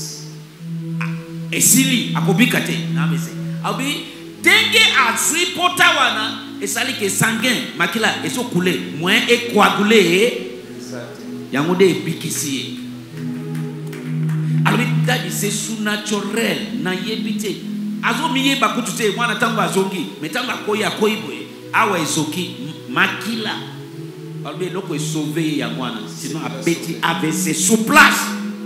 esili akobika te na abese abi denge asui pota wana esali ke sanguin makila ezokule moins et coagulé yango de ebikisi alors c'est surnaturel na yebite azo miye bakutute mwana tango azongi metanga koyi boye awa ezoki makila albe loko e sauver ya mwana sinon abeti AVC sur place.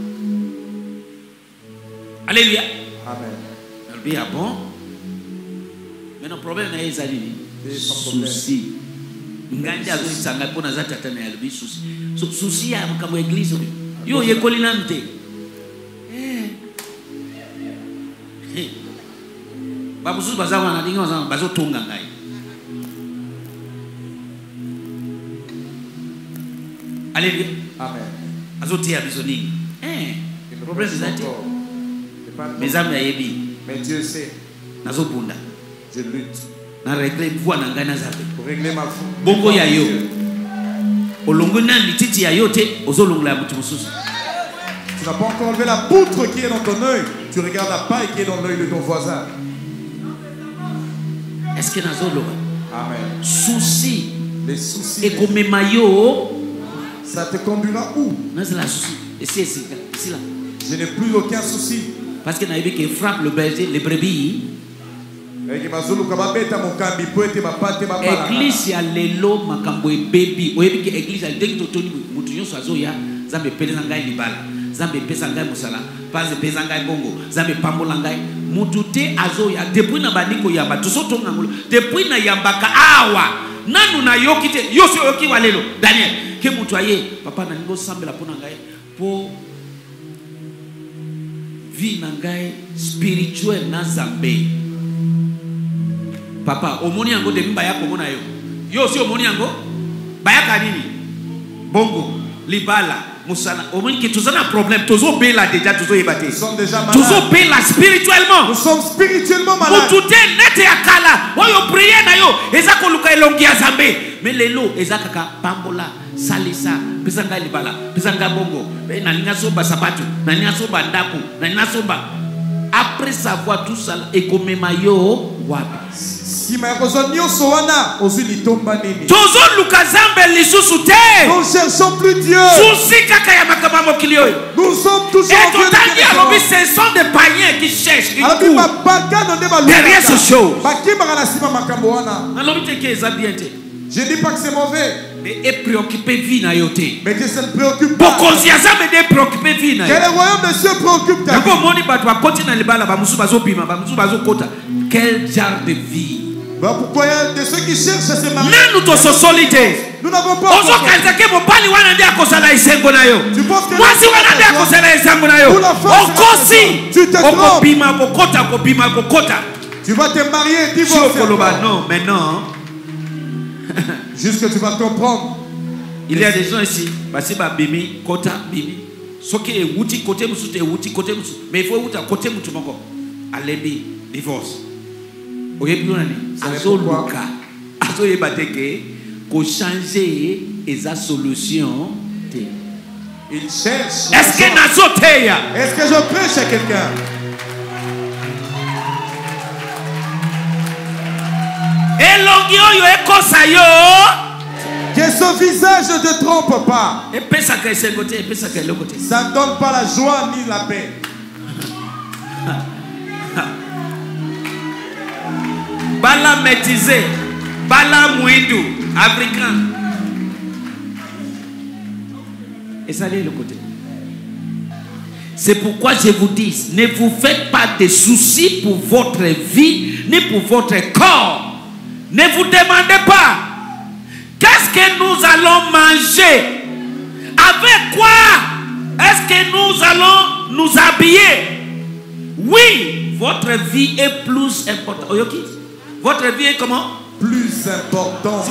Alléluia. Amen. Albe ah bon. Mais le problème na ezali ni souci. Ngandi azo sanga pona za tata na albi souci. Souci ya mkambo église yo yekoli nante. Babusu bazawa na dingo za bazo tonga ngai. Alléluia. Amen. Azotia bisoni. Le problème c'est ça. Mes amis ayebi. Mais Dieu sait. Nazo bunda. Je lutte. Na régler voix na ngana zabe. Pour régler ma foi. Bongo ya yo. Olongo na lititi ya yo te ozolongla mutu mususu. Tu n'as pas encore enlevé la poutre qui est dans ton œil. Tu regardes la paille qui est dans l'œil de ton voisin. Est-ce que nazolo? Amen. Souci. Les soucis. Et comme mayo. Ça te conduira où? Nazala souci. Ici là. Je n'ai plus aucun souci. Parce que naïbi qui frappe le berger, les brebis. Église ya lelo makambo e baby. Oyebi ki église ya dengi totoni mutu nyonso azoya zambe pele ngai libala. Zambe pesa ngai musala. Paze pesa ngai bongo. Zambe pambola ngai. Mutu te azoya depuis na baniko yamba tusoto ngangolo. Depuis na yambaka awa. Nanu na yoki te yoso yoki walelo. Daniel ke mutu aye papa na ngo sambela pona ngai po vie na ngai spirituel na zambe. Papa, omoni yango de mbaya komona yo. Yo si omoni yango bayaka nini? Bongo, libala, musala. Omoni ki tozana problème, tozo bela déjà tozo yebate. Nous sommes déjà malades. Tozo bela spirituellement. Nous sommes spirituellement malades. Mutute nete akala. Oyo prier na yo, ezako luka elongi ya zambe. Mais lelo ezaka pambola, salisa, pesanga libala, pesanga bongo. Na linga soba sabatu, na linga soba ndaku, na linga soba. Après savoir tout ça, et comme mayo wapi. Si ma raisonnion soana, ozili tomba nini. Tozo lukazambe lisusu te. Nous cherchons plus Dieu. Susi kaka ya makamamo kilio. Nous sommes toujours en Dieu. Et ce sont des païens qui cherchent une cour derrière ce show. Je ne dis pas que c'est mauvais. Mais est préoccupé vie na yote. Mais que ça ne préoccupe pas. Bokozi azame de préoccupé vie na. Que le royaume de Dieu préoccupe ta vie. Yoko moni batu bakoti na libala ba musu bazo bima ba musu bazo kota. Quel genre de vie? Bah pourquoi il y a de ceux qui cherchent à se marier? Nanu to solide. Nous n'avons pas. Ozo kanzake mobali wana ndi akosala isengo na yo. Tu penses que mwasi wana ndi akosala isengo na yo. Okosi. Tu te trompes. Okobima kokota kobima kokota. Tu vas te marier, divorcer. Non, mais non. Juste que tu vas comprendre. Il y a des gens ici, parce que bimi, kota, bimi. Ce qui est outil, côté musu, outil, côté musu. Mais il faut outil, côté musu, mongo. Alebi, divorce. Vous voyez, nous allons azo luka, azo yebateke, ko changer esa solution. Il cherche. Est-ce que nazo teya? Est-ce que je prêche à quelqu'un? Que son visage ne te trompe pas. Ça ne donne pas la joie ni la paix. Bala métisé, bala mouindou, africain. Et ça allait le côté. C'est pourquoi je vous dis, ne vous faites pas de soucis pour votre vie, ni pour votre corps. Ne vous demandez pas, qu'est-ce que nous allons manger? Avec quoi est-ce que nous allons nous habiller? Oui, votre vie est plus importante. Votre vie est comment? Plus importante.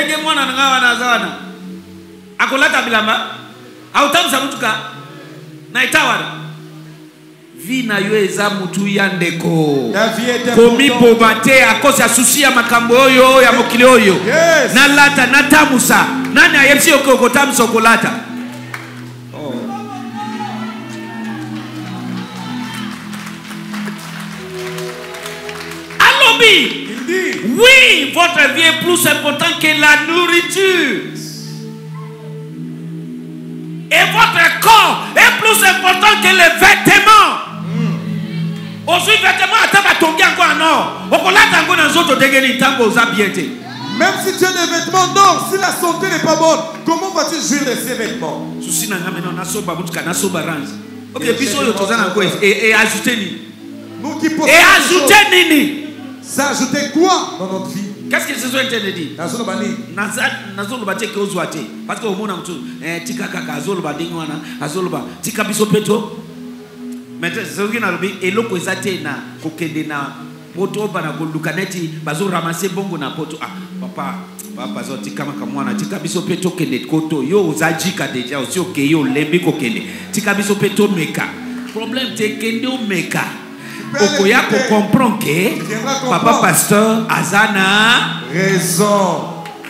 Vie na yo eza mutu ya ndeko. La vie est komi importante. bobate akosi ya susi ya makambo oyo ya mokili oyo. Yes. Na lata na tamusa. Nani ayebisi okoko tamusa okolata? Oh. Alobi. Il dit. Oui, votre vie est plus importante que la nourriture. Et votre corps est plus important que les vêtements. Aussi, vêtements à ta tomber encore en or. Même si tu as des vêtements d'or, si la santé n'est pas bonne, comment vas-tu jouir de ces vêtements? Et ajouter ni. Nous qui possédons. Et ajouter nini. Ça ajouter quoi dans notre vie? Qu'est-ce qu'ils se sont interdits de dire? Nazolo bate ke ozwate. Parce que au monde mtu tika kaka azolo badingi wana azolo ba tika biso peto. Maintenant zogi na lobi eloko ezate na kokende na poto bana ko lukaneti bazo ramasser bongo na poto. Ah papa zo tika maka mwana tika biso peto kende koto yo ozajika deja osi okeyo lembi kokende. Tika biso peto meka. Problème te kende o meka. Okoya ko comprendre que papa pasteur azana raison.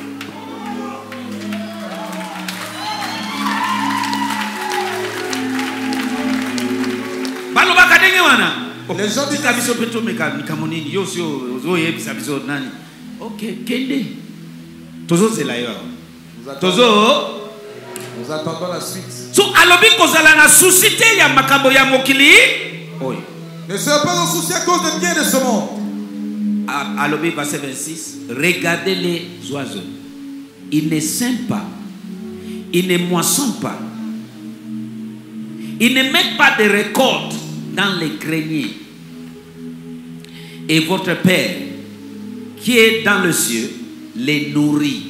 Les gens disent que peto meka nikamoni yo si ozo yebisa biso nani. OK, kende. Tozo zela yo. Tozo nous attendons la suite. So alobi kozala na suscité ya makambo ya mokili. Oy. Ne soyez pas en souci à cause des biens de ce monde. Alobi verset 26. Regardez les oiseaux. Ils ne sèment pas. Ils ne moissonnent pas. Ils ne mettent pas de récolte dans les greniers. Et votre Père, qui est dans le ciel, les nourrit.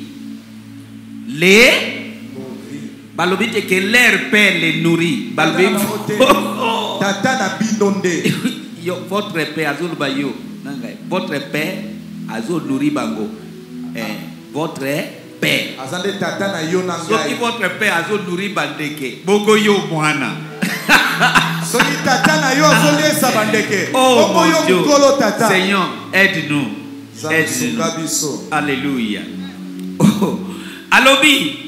Les balobi te que leur Père les nourrit. Balobi Tata na binonde. Votre Père azul bayo. Votre Père azul nourrit bango. Votre Père. Azande tata na yo So nangai. ki votre Père azul nourrit bandeke. Bogo yo mwana. So ki tata na yo azole sa bandeke. Oh mon Dieu. Tata. Seigneur, aide-nous. Aide-nous. Alléluia. Oh. Alobi.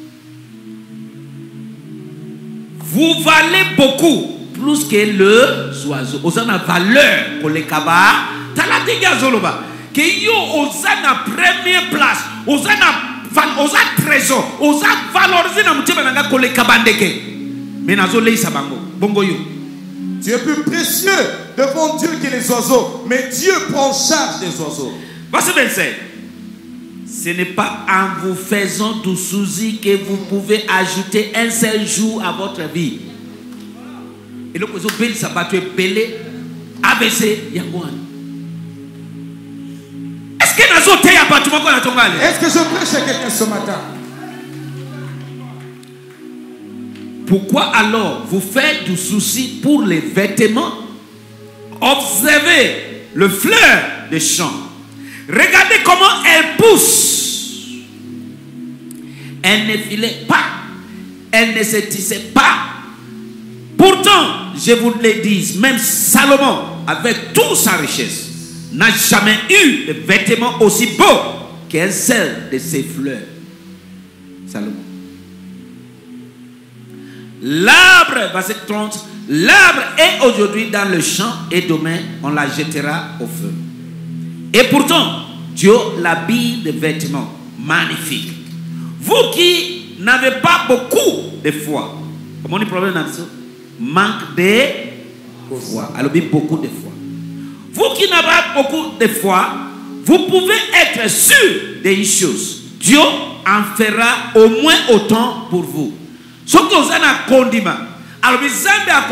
Vous valez beaucoup plus que le oiseau. Vous avez une valeur pour les cabas. T'as la zoloba. Que yo osana première place. Osana trésor. Osana valoriser na mutiba nanga pour les kabandeke. Mais nazole isa bango. Bongo yo. Tu es plus précieux devant Dieu que les oiseaux. Mais Dieu prend charge des oiseaux. Verset 27. Ce n'est pas en vous faisant du souci que vous pouvez ajouter un seul jour à votre vie. Et le vous avez sabato belé ABC Yangouane. Est-ce que nous avons un bâtiment qu'on a tombé? Est-ce que je prêche à quelqu'un ce matin? Pourquoi alors vous faites du souci pour les vêtements? Observez le fleur des champs. Regardez comment elle pousse. Elle ne filait pas. Elle ne se tissait pas. Pourtant, je vous le dis, même Salomon, avec toute sa richesse, n'a jamais eu de vêtements aussi beaux qu'un seul de ses fleurs. Salomon. L'arbre, verset 30, l'arbre est aujourd'hui dans le champ et demain on la jettera au feu. Et pourtant, Dieu l'habille de vêtements magnifiques. Vous qui n'avez pas beaucoup de foi, comment on dit problème dans ça? Manque de foi. Alors, beaucoup de foi. Vous qui n'avez pas beaucoup de foi, vous pouvez être sûr d'une chose. Dieu en fera au moins autant pour vous. Ce que vous avez un condiment. Alors, vous avez un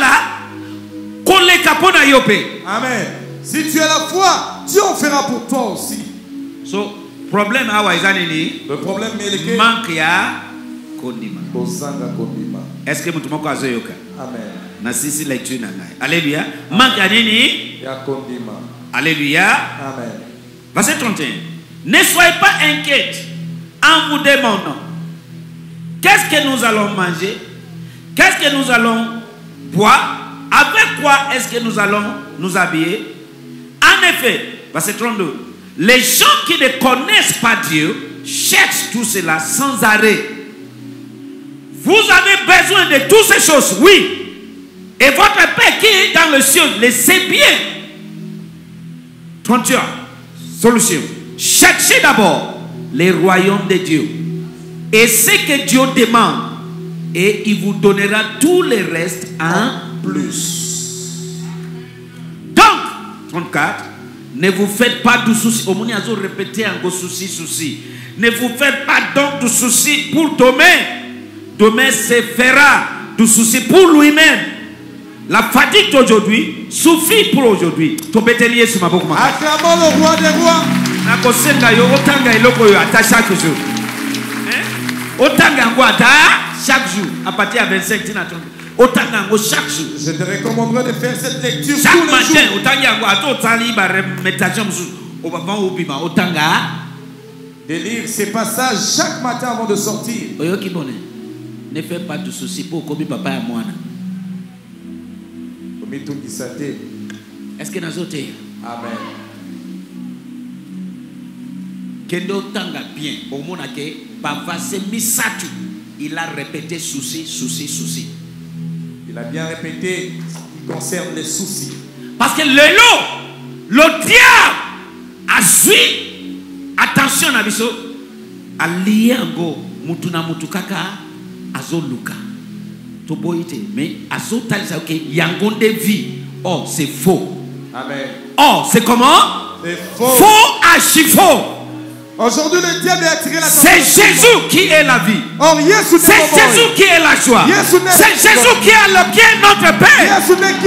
Amen. Si tu as la foi, Dieu en fera pour toi aussi. So, problème le problème est lequel? Manque ya condiment. Est-ce que vous avez yoka? Amen. Na sisi lecture na ngai. Alléluia. Manque ya nini? Ya condiment. Alléluia. Amen. Verset 31. Ne soyez pas inquiets en vous demandant qu'est-ce que nous allons manger, qu'est-ce que nous allons boire, avec quoi est-ce que nous allons nous habiller. En effet, verset 32, les gens qui ne connaissent pas Dieu cherchent tout cela sans arrêt. Vous avez besoin de toutes ces choses, oui. Et votre Père qui est dans le ciel le sait bien. 31, solution. Cherchez d'abord les royaumes de Dieu. Et ce que Dieu demande, et il vous donnera tout le reste en plus. Donc, 34, ne vous faites pas de soucis. Au moins, vous répétez encore souci. Ne vous faites pas donc de soucis pour demain. Demain se fera du souci pour lui-même. La fatigue d'aujourd'hui suffit pour aujourd'hui. Acclamons le roi des rois. Chaque jour. Chaque jour. À partir de 25 chaque jour. Je te recommanderais de faire cette lecture chaque tous les jours. De lire ces passages chaque matin avant de sortir. Ne fais pas de soucis pour comme papa et moi. Est-ce que nous avons été? Amen. Kendo tanga bien. Au monde que papa c'est misatu. Il a répété souci. Il a bien répété ce qui concerne les soucis. Parce que le diable a joué. Attention à biso. A lié ngo mutuna mutukaka azoluka. Toboite mais azotalisa ok yangonde vie. Oh c'est faux. Amen. Oh c'est comment? C'est faux. Faux archi faux. Aujourd'hui, le diable a attiré l'attention. C'est Jésus qui est la vie. C'est Jésus qui est la joie. C'est Jésus qui est notre Père.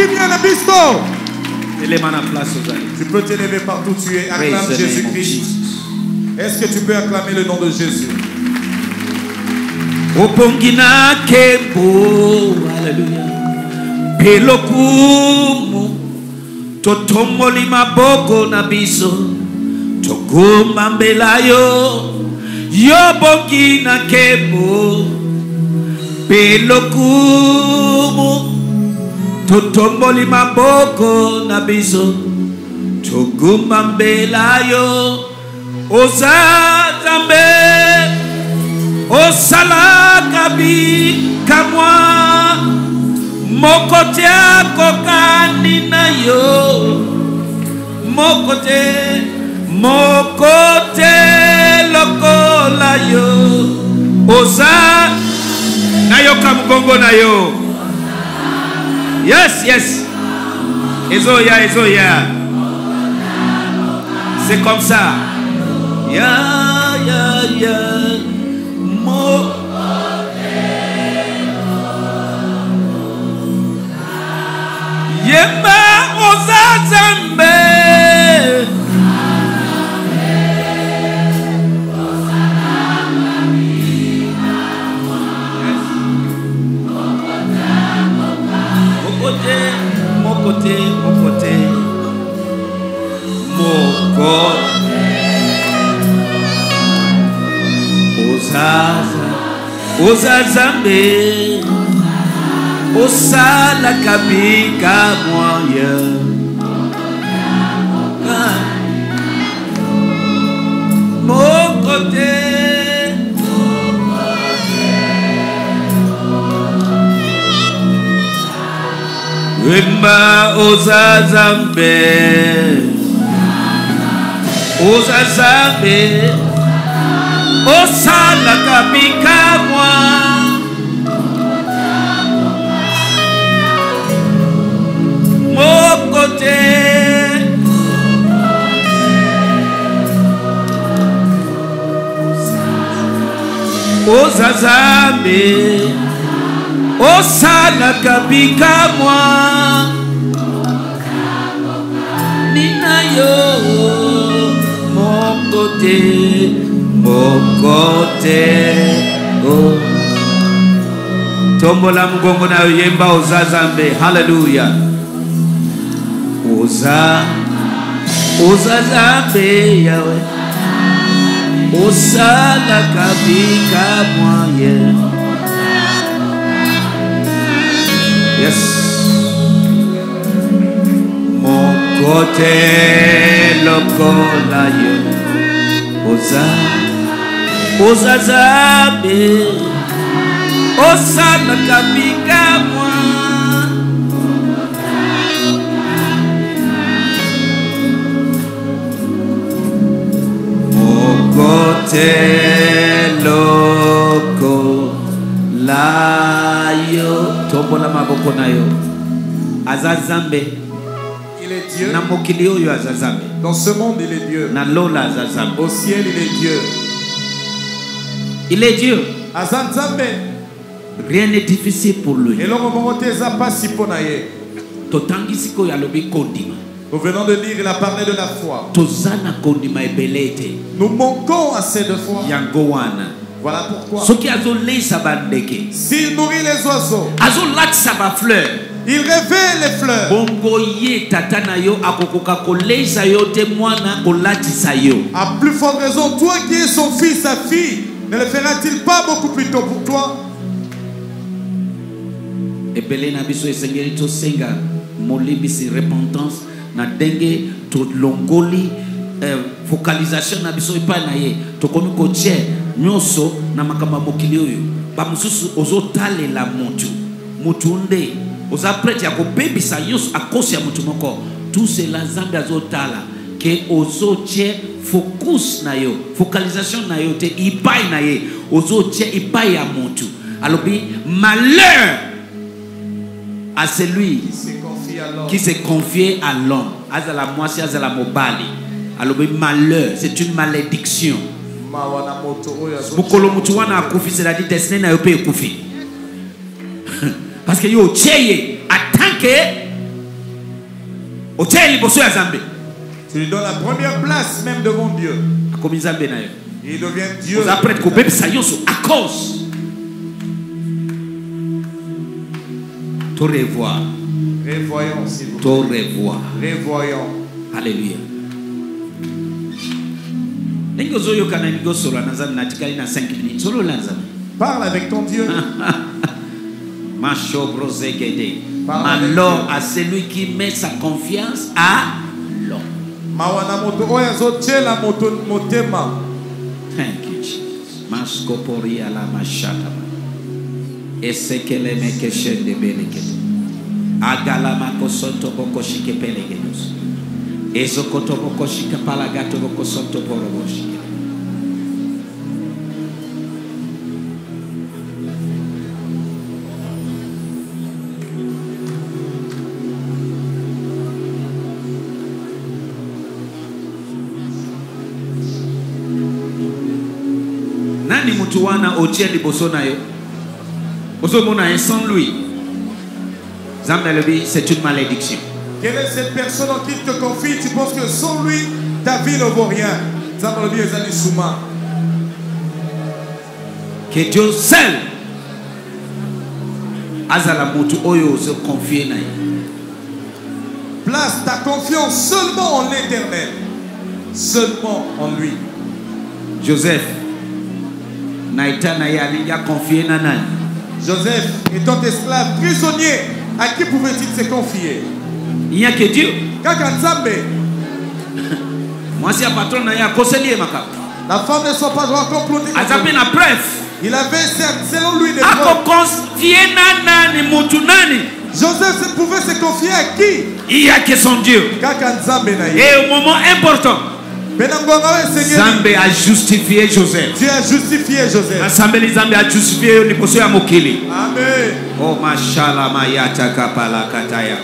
Tu peux t'élever partout où tu es. Acclame Jésus-Christ. Est-ce que tu peux acclamer le nom de Jésus? Opongina kebo, alléluia. Pelokumu, totomoli maboko na biso. Togumba mbelayo yoboki na kebo pelokumu totomboli maboko na biso togumba mbelayo ozazambe osalakabi kamwa mokote akokani na yo mokote lokola yo oza nayoka mugongo na yo. Yes ezoya c'est comme ça ya Yemba Ozazambe. Mokote, Ozazambe. Osala kabika moya. Mokote. Wemba Ozazambe. Ozazambe. Osala kabika moya. Mokote. Ozazambe. Osala kabika mwa. Nina yo. Mokote. Oh. Tombola mgongo na yemba Ozazambe. Hallelujah. Ozazambe yawe. Osala kabika moye. Yes. Mokote lokola yo. Ozazambe. Osala kabika moye. Kote loko layo tombola maboko nayo Azazambe. Il est Dieu. Na mokili oyo Azazambe. Dans ce monde il est Dieu. Na lola Azazambe. Au ciel il est Dieu. Il est Dieu. Azazambe. Rien n'est difficile pour lui. Et l'homme monoteza pas si ponaye. Totangi siko ya lobi kondima. Nous venons de lire, il a parlé de la foi. Tozana kondima ebelete. Nous manquons assez de foi. Yangowana. Voilà pourquoi. Soki azole sabandeke. S'il nourrit les oiseaux, Azolat saba fleur. il révèle les fleurs. Bongo ye tatana yo akokoka koleza yo te mwana kolatisa yo. À plus forte raison, toi qui es son fils, sa fille, ne le fera-t-il pas beaucoup plus tôt pour toi? Ebele na biso esengeli to senga molibisi repentance na dengue to longoli focalisation na biso epa na ye to komi ko tie nyoso na makamba mokili oyo ba mususu ozotalela mutu nde oza prêtre ya kobebisa nyonso akosi ya mutu moko tout cela Nzambe azotala ke ozotie focus na yo focalisation na yo te ipai na ye ozotie ipai ya mutu alobi malheur à celui qui s'est confié à l'homme. Azala moisi, azala mobali. Alors, malheur, c'est une malédiction. Bukolo mutuwana akufi, c'est-à-dire destiné na yope akufi. Parce que yo tcheye, attend que o tcheye liboso ya Nzambe. Tu lui donnes la première place même devant Dieu. Akomi Nzambe na yo. Il devient Dieu. Vous apprêtez ko bebisa yonso à cause. Te revoir. Revoyons, s'il vous plaît. Te revoir. Revoyons. Alléluia. Nengozoyo kana ngosolo nazana natikali na 5 minutes. Solo lanza. Parle avec ton Dieu. Alors à celui qui met sa confiance à l'homme. Thank you, Jesus. Maskopori ala mashata. Esekele mekeshende belekedo. Agala makosoto bokoshike pelegedos. Ezokoto bokoshike palagato bokosoto poroboshike. nani mutu wana otie liboso na yo ozomona ye sans lui Zambelebi c'est une malédiction. Quelle est cette personne en qui te confie? Tu penses que sans lui ta vie ne vaut rien. Zambelebi ezali souma. Que Dieu seul azala mutu oyo se confie na ye. Place ta confiance seulement en l'Éternel, seulement en lui. Joseph naitana ya alinga confie na nani? Joseph étant esclave prisonnier, à qui pouvait-il se confier? Il n'y a que Dieu. Kaka Nzambe. Moi si un patron na ya koseli makap. La femme ne soit pas encore comploté. Azape na preuve. Il avait selon lui des preuves. Ako confie na nani mutu nani? Joseph pouvait se confier à qui? Il n'y a que son Dieu. Et au moment important, Zambé a justifié Joseph. Dieu a justifié Joseph. Zambé a justifié le poste à Mokili. Amen. Oh mashallah mayata kapala kataya.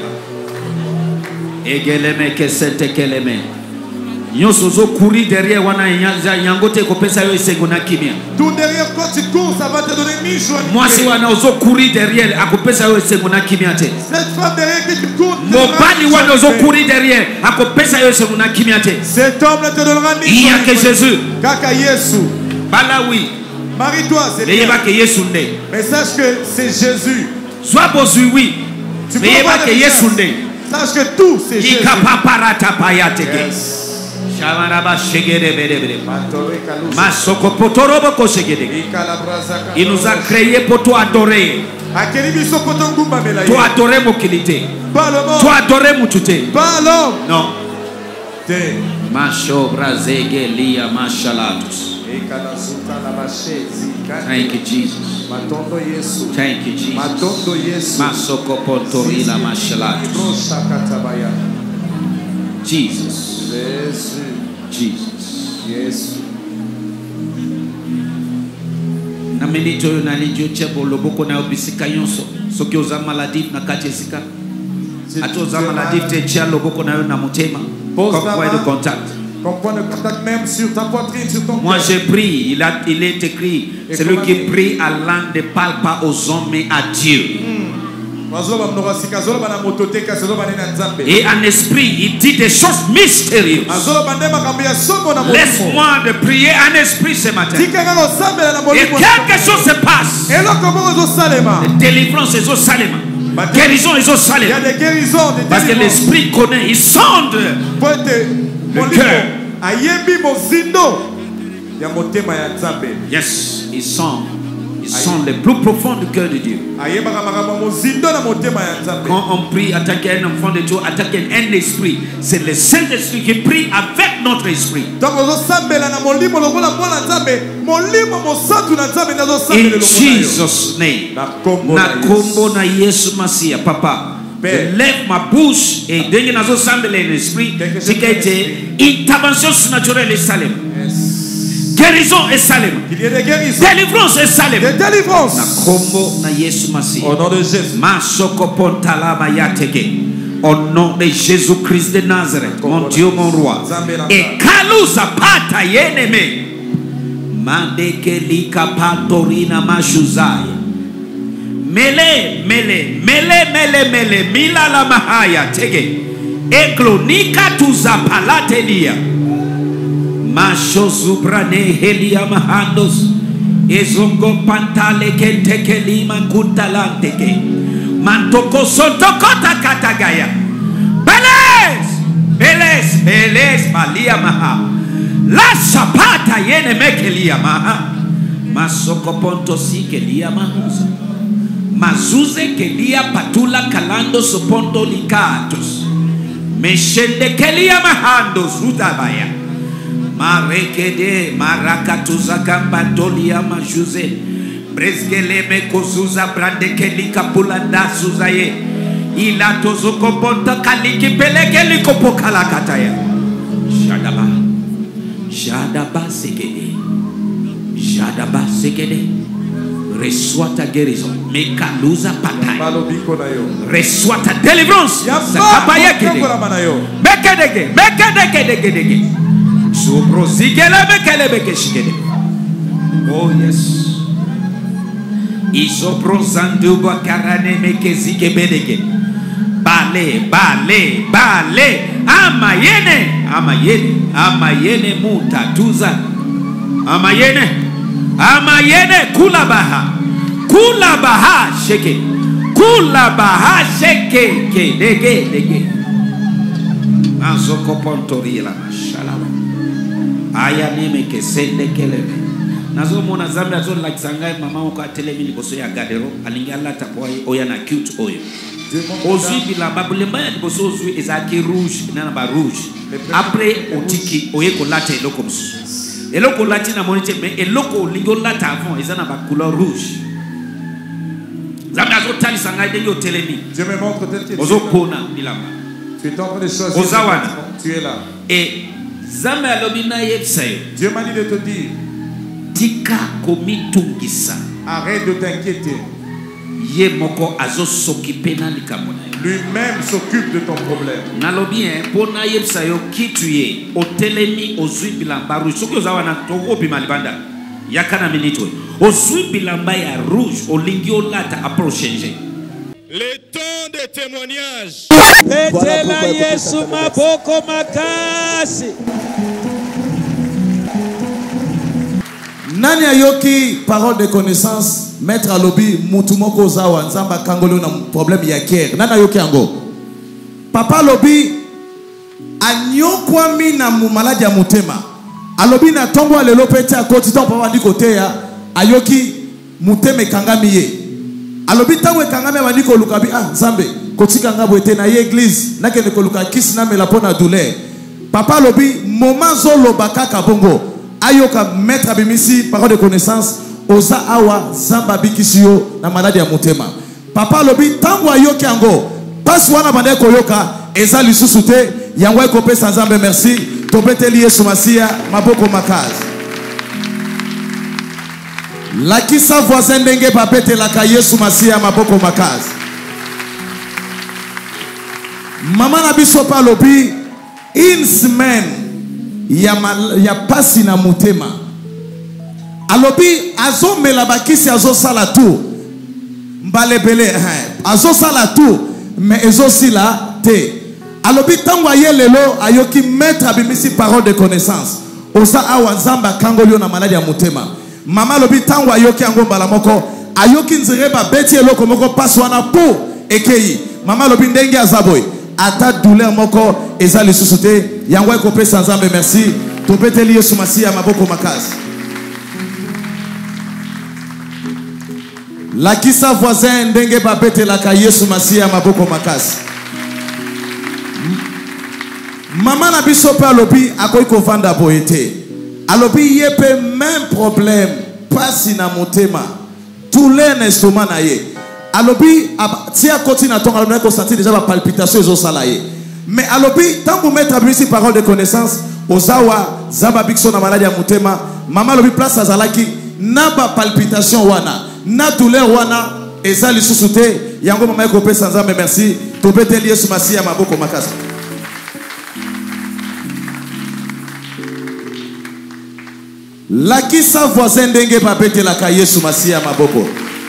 Egeleme kesete keleme. Nyosozo courir derrière wana yangote kopesa yo isegona kimia. Tout derrière quand tu cours ça va te donner 1000 joie. Moi si wana ozo courir derrière akopesa yo isegona kimia te. Cette femme derrière qui tu cours. Mobali wana ozo courir derrière akopesa yo isegona kimia te. Cet homme te donnera 1000 joie. Il y a que Jésus. Kaka Yesu. Bala oui. Marie-toi c'est bien. Mais sache que c'est Jésus. Sois bosu oui. Mais pas que Yesu nde. Sache que tout c'est Jésus. Ikapaparata payateke. Il nous a créé pour toi adorer. Toi adorer mon qualité. Toi adorer mon tuté. Non. Macho brazege lia machalatus. Thank you Jesus. Thank you Jesus. Masoko pontori la machalatus. Jesus. Jesus. Yes. Na minute oyo na lidio chebo loboko na obisika yonso soki oza maladif na kati esika ati oza maladif te tia loboko na yo na motema comme point de contact. Comme point de contact même sur ta poitrine, sur ton Moi j'ai pris, il est écrit, celui qui prie à langue ne parle pas aux hommes mais à Dieu. Et en esprit, il dit des choses mystérieuses. Laisse-moi de prier en esprit ce matin. Et quelque chose se passe. Délivrance est au Salem. Guérison est au Salem. Parce que l'esprit connaît, il sonde le cœur. Yes, il sonde. Ils sont les plus profonds du cœur de Dieu. Quand on prie, attaquer un enfant de Dieu, attaquer un esprit, c'est le Saint-Esprit qui prie avec notre esprit. In Jesus' name. Nakombo na Yesu Masia, Papa. Je lève ma bouche et dès que nous sommes l'esprit, c'est qu'il y a une intervention surnaturelle et Salem. Guérison et Salem. Délivrance et Salem. Au nom de Jésus. Au nom de Jésus-Christ de Nazareth, mon Dieu, mon roi. Et Kaluza pata yeneme. Mandeke lika patorina mashuzaya. Mele, mele, mele, mele, mele, mila la mahaya tege. Eklonika tuza palatelia. Macho zubrane helia mahandos. Ezongo pantale kenteke lima kuntalanteke. Mantoko sontokota katagaya. Beles, beles, beles, malia maha. La sapata yene mekelia maha. Masoko ponto si kelia mahuza. Mazuze kelia patula kalando soponto likatos. Meshende kelia mahandos utabaya. Marekede marakatuza gamba dolia majuze. Brezgele me kozuza brande kelika pulanda suzaye. Ila tozo koponta kaliki peleke likopo kalakataya. Shadaba. Shadaba segede. Shadaba segede. Reçois ta guérison. Mekaluza patay. Reçois ta délivrance. Mekedege. Mekedege. Mekedege. Sobro zigele mekele bekeshigede. Oh yes. Isoprozanduba karane mekezike bedeke. Bale. Amayene mutatuza. Amayene kulabaha sheke. Dege. Azoko pontori la mashallah. Aya nime kesende kelele. Nazo mona zambi azo la kisangai mama uko atelemi liboso ya gadero alingala tapoi oya na cute oyo. Ozui bila babulemba ya liboso ozui ezaki rouge nana ba rouge. Après otiki oye ko lata eloko musu. Eloko lati na monite mais eloko lingo lata avant ezana ba couleur rouge. Zambi azo tali sangai dengo telemi. Dieu me montre tel que ozo kona bilamba. Tu es en train de choisir. Tu es là. Et Zambi alobina yepsayo. Dieu m'a dit de te dire. Tika komitungisa. Arrête de t'inquiéter. Ye moko azo s'occuper na likambo na yo. Lui-même s'occupe de ton problème. Nalobi pona yebsa yo kituye otelemi ozui bilamba rouge. Soki ozawa na toko bima libanda. Yakana minito. Ozui bilamba ya rouge olingi olata approche changer. Le temps de témoignage. Petela Yesu maboko makasi. Nani ayoki parole de connaissance maître alobi mutumoko zawa nzamba kangolo na problème ya cœur. Nani ayoki ango? Papa alobi anyokwami na maladi ya mutema. Alobi na tombo lelo pete akoti to papa ndiko teya ayoki muteme kangami ye. Alobi tango kangami bandiko lukabi nzambe kotika ngabo ete na ye église nakende ko luka kisi na mela pona douleur. Papa alobi moment zolo bakaka bongo ayoka maître abimisi parole de connaissance oza awa zamba bikisiyo na maladi ya mutema. Papa lobi tango ayoki ango pasi wana bande koyoka eza lisusu te yango ekopesa nzambe merci topeteli Yesu Masia maboko makazi. Lakisa voisin ndenge bapetelaka Yesu Masia maboko makazi. Mama na biso pa lobi une semaine ya pasi na mutema. Alobi azo melabakisi azo sala tu mbalebele azo sala tu mais ezo sila te. Alobi tango ayelelo ayoki maître abimisi parole de connaissance osa awa nzamba kangolio na maladi ya mutema. Mama alobi tango ayoki ango mbala moko ayoki nzire ba beti eloko moko pasi wana po ekei. Mama alobi ndenge azaboy ata douleur moko eza lisusu te yango ekopesa nzambe merci topeteli Yesu Masia maboko makasi. Lakisa voisin ndenge bapetelaka Yesu Masia maboko makasi. Mama na biso pe alobi akoyi kovanda boyete. Alobi yepe même problème pasi na motema douleur na estomac na ye. Alobi tia koti na tonga alobi ko sentir déjà la palpitation ezo sala ye. Mais alobi tango mettre abimisi parole de connaissance ozawa zamba bikso na maladi ya motema. Mama alobi place azalaki na ba palpitation wana na douleur wana eza lisusu te yango mama ekopesa nzambe merci topeteli Yesu Masia maboko makasi. Lakisa voisin ndenge bapetelaka Yesu Masia maboko.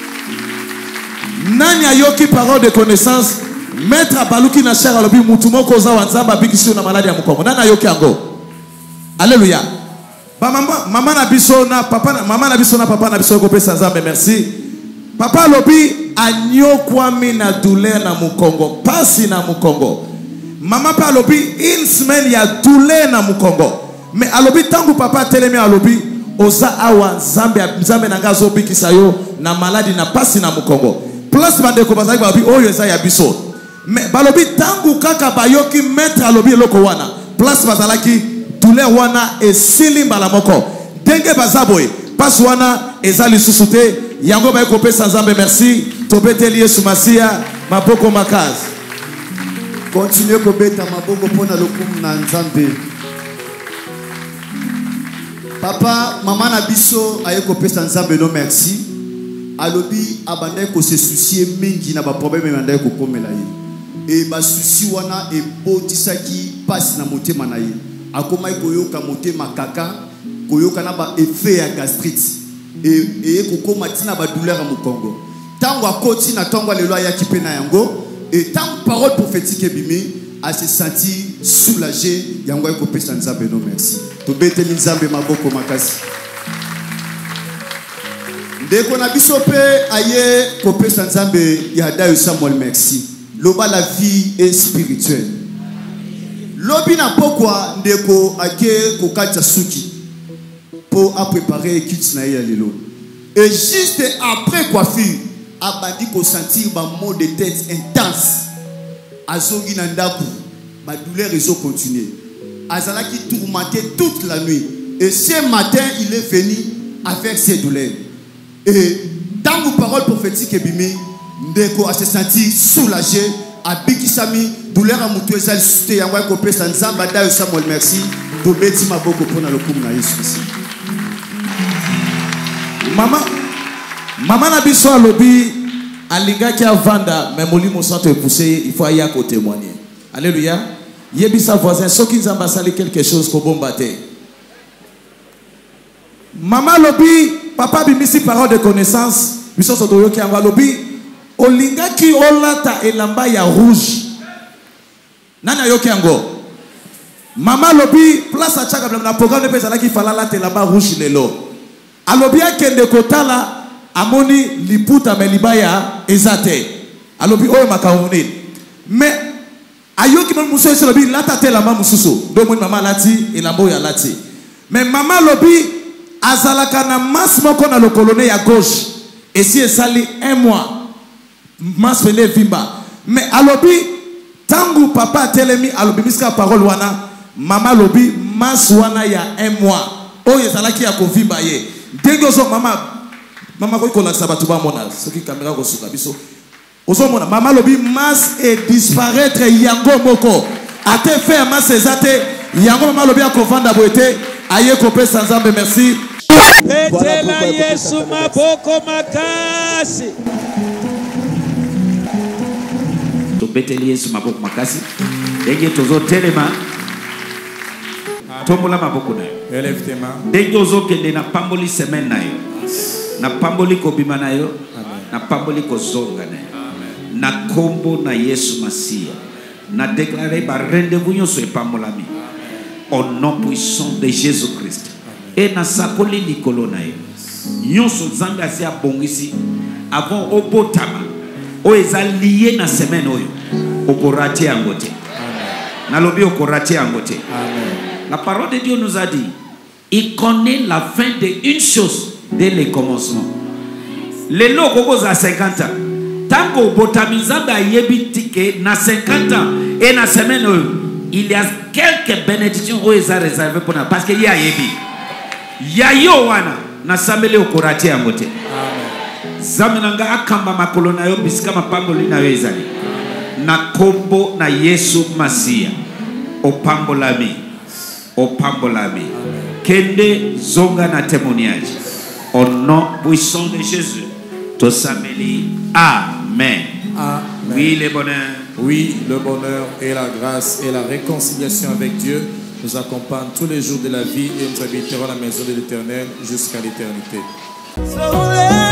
Nani ayoki parole de connaissance maître abaluki na cher alobi mutumoko zawa nzamba bikisi na maladi ya mukongo. Nani ayoki ango? Alléluia. Mama na biso na papa na mama na biso na papa na biso ekopesa nzambe merci. Papa lobi anyokwami na douleur na mukongo pasi na mukongo. Mama pa lobi une semaine ya douleur na mukongo. Mais alobi tangu papa telemi alobi oza awa nzambe na ngazo bikisa yo na maladi na pasi na mukongo. Plus bande ko bazali babi oyo eza ya biso. Mais balobi tangu kaka bayoki maître alobi eloko wana. Plus bazalaki douleur wana esili mbala moko. Denge bazaboy pas wana eza lisusu te yango ba ekopesa nzambe merci topeteli Yesu Masia maboko makazi. Continue kobeta maboko pona lokumu na nzambe. Papa, maman na biso ayeko pesa nzambe no merci. Alobi abandai ko se soucier mingi na ba problème mandai ko komela ye. E ba souci wana e botisaki passe na motema na ye. Akoma koyoka motema kaka, koyoka na ba effet ya gastrite. et kokoma tina ba douleur mu Congo. Tango akoti na tango lelo ya kipena yango et tant parole prophétique ebimi a se senti soulagé yango ko pesa nzambe no merci. To beteli nzambe maboko makasi. Ndeko na biso pe aye ko pesa nzambe ya Dayo Samuel merci. Loba la vie est spirituelle. Lobi na pokwa ndeko ake ko kacha suki pour à préparer kits na ya lelo. Et juste après coiffure abandi ko sentir ba maux de tête intense. Azongi na ndaku ba douleur ezo continuer. Azala qui tourmenté toute la nuit. Et ce matin il est venu avec ses douleurs. Et dans vos paroles prophétiques ebimi ndeko a se sentir soulagé abikisami douleur amutu ezali sute yango ko pesa nzamba Dayo Samuel merci to beti maboko pona lokumu na Yesu. Maman na biso alobi alinga ki avanda mais molimo santo epoussé il faut y à témoigner. Alléluia. Yebisa voisin soki nzamba sali quelque chose ko bomba te. Maman lobi papa bimisi parole de connaissance biso soto yoki anga lobi olinga ki olata elamba ya rouge. Nana yoki ango. Maman lobi place a chaka na programme de pesa la ki falala te elamba rouge lelo. Alobi akende kotala amoni liputa melibaya ezate. Alobi oyo makaoni. Mais ayoki mon muso eselobi lata te elamba mususu. Do moni mama lati elamba ya lati. Mais maman lobi azalaka na mas moko na lokolone ya gauche. Et si esali 1 mois mas pele vimba. Mais alobi tangu papa telemi alobi miska parole wana mama lobi mas wana ya 1 mois. Oyo ezalaki ya kovimba ye. Dengozo mama ko kola sabatu ba mona soki caméra ko suka biso ozo mona mama lobi mas et disparaître yango moko ate faire mas ezate yango mama lobi akovanda boete aye ko pesa nzambe merci. Betela Yesu maboko makasi. To beteli Yesu maboko makasi. Denge tozo telema. Tombola maboko na yo. Élève tes mains. Denge tozo kende na pamboli semaine na yo. Na pamboli ko bima na yo. Na pamboli ko zonga na yo. Na kombo na Yesu Masia. Na déclarer ba rendez-vous nyonso e pambolami. Au nom puissant de Jésus-Christ. Et na sakoli likolo na yo. Nyonso zanga si abongisi avant obotama. O eza lié na semaine oyo. Okorati angote. Na lobi okorati angote. La parole de Dieu nous a dit, il connaît la fin d'une chose dès le commencement. Les locaux à 50 ans. Tant que botamizamba yebitike na 50 ans et na semaine il y a quelques bénédictions où ils ont réservé pour nous parce qu'il y a yebi. Yayo wana na samele okorati angote. Zaminanga akamba makolo na yo bisika mapamboli na yo ezali. Na kombo na Yesu Masia. Opambolami. Opambolami. Kende zonga na témoignage. Au nom puissant de Jésus. Tosameli. Amen. Amen. Oui, le bonheur. Oui, le bonheur et la grâce et la réconciliation avec Dieu nous accompagnent tous les jours de la vie et nous habiterons la maison de l'Éternel jusqu'à l'éternité.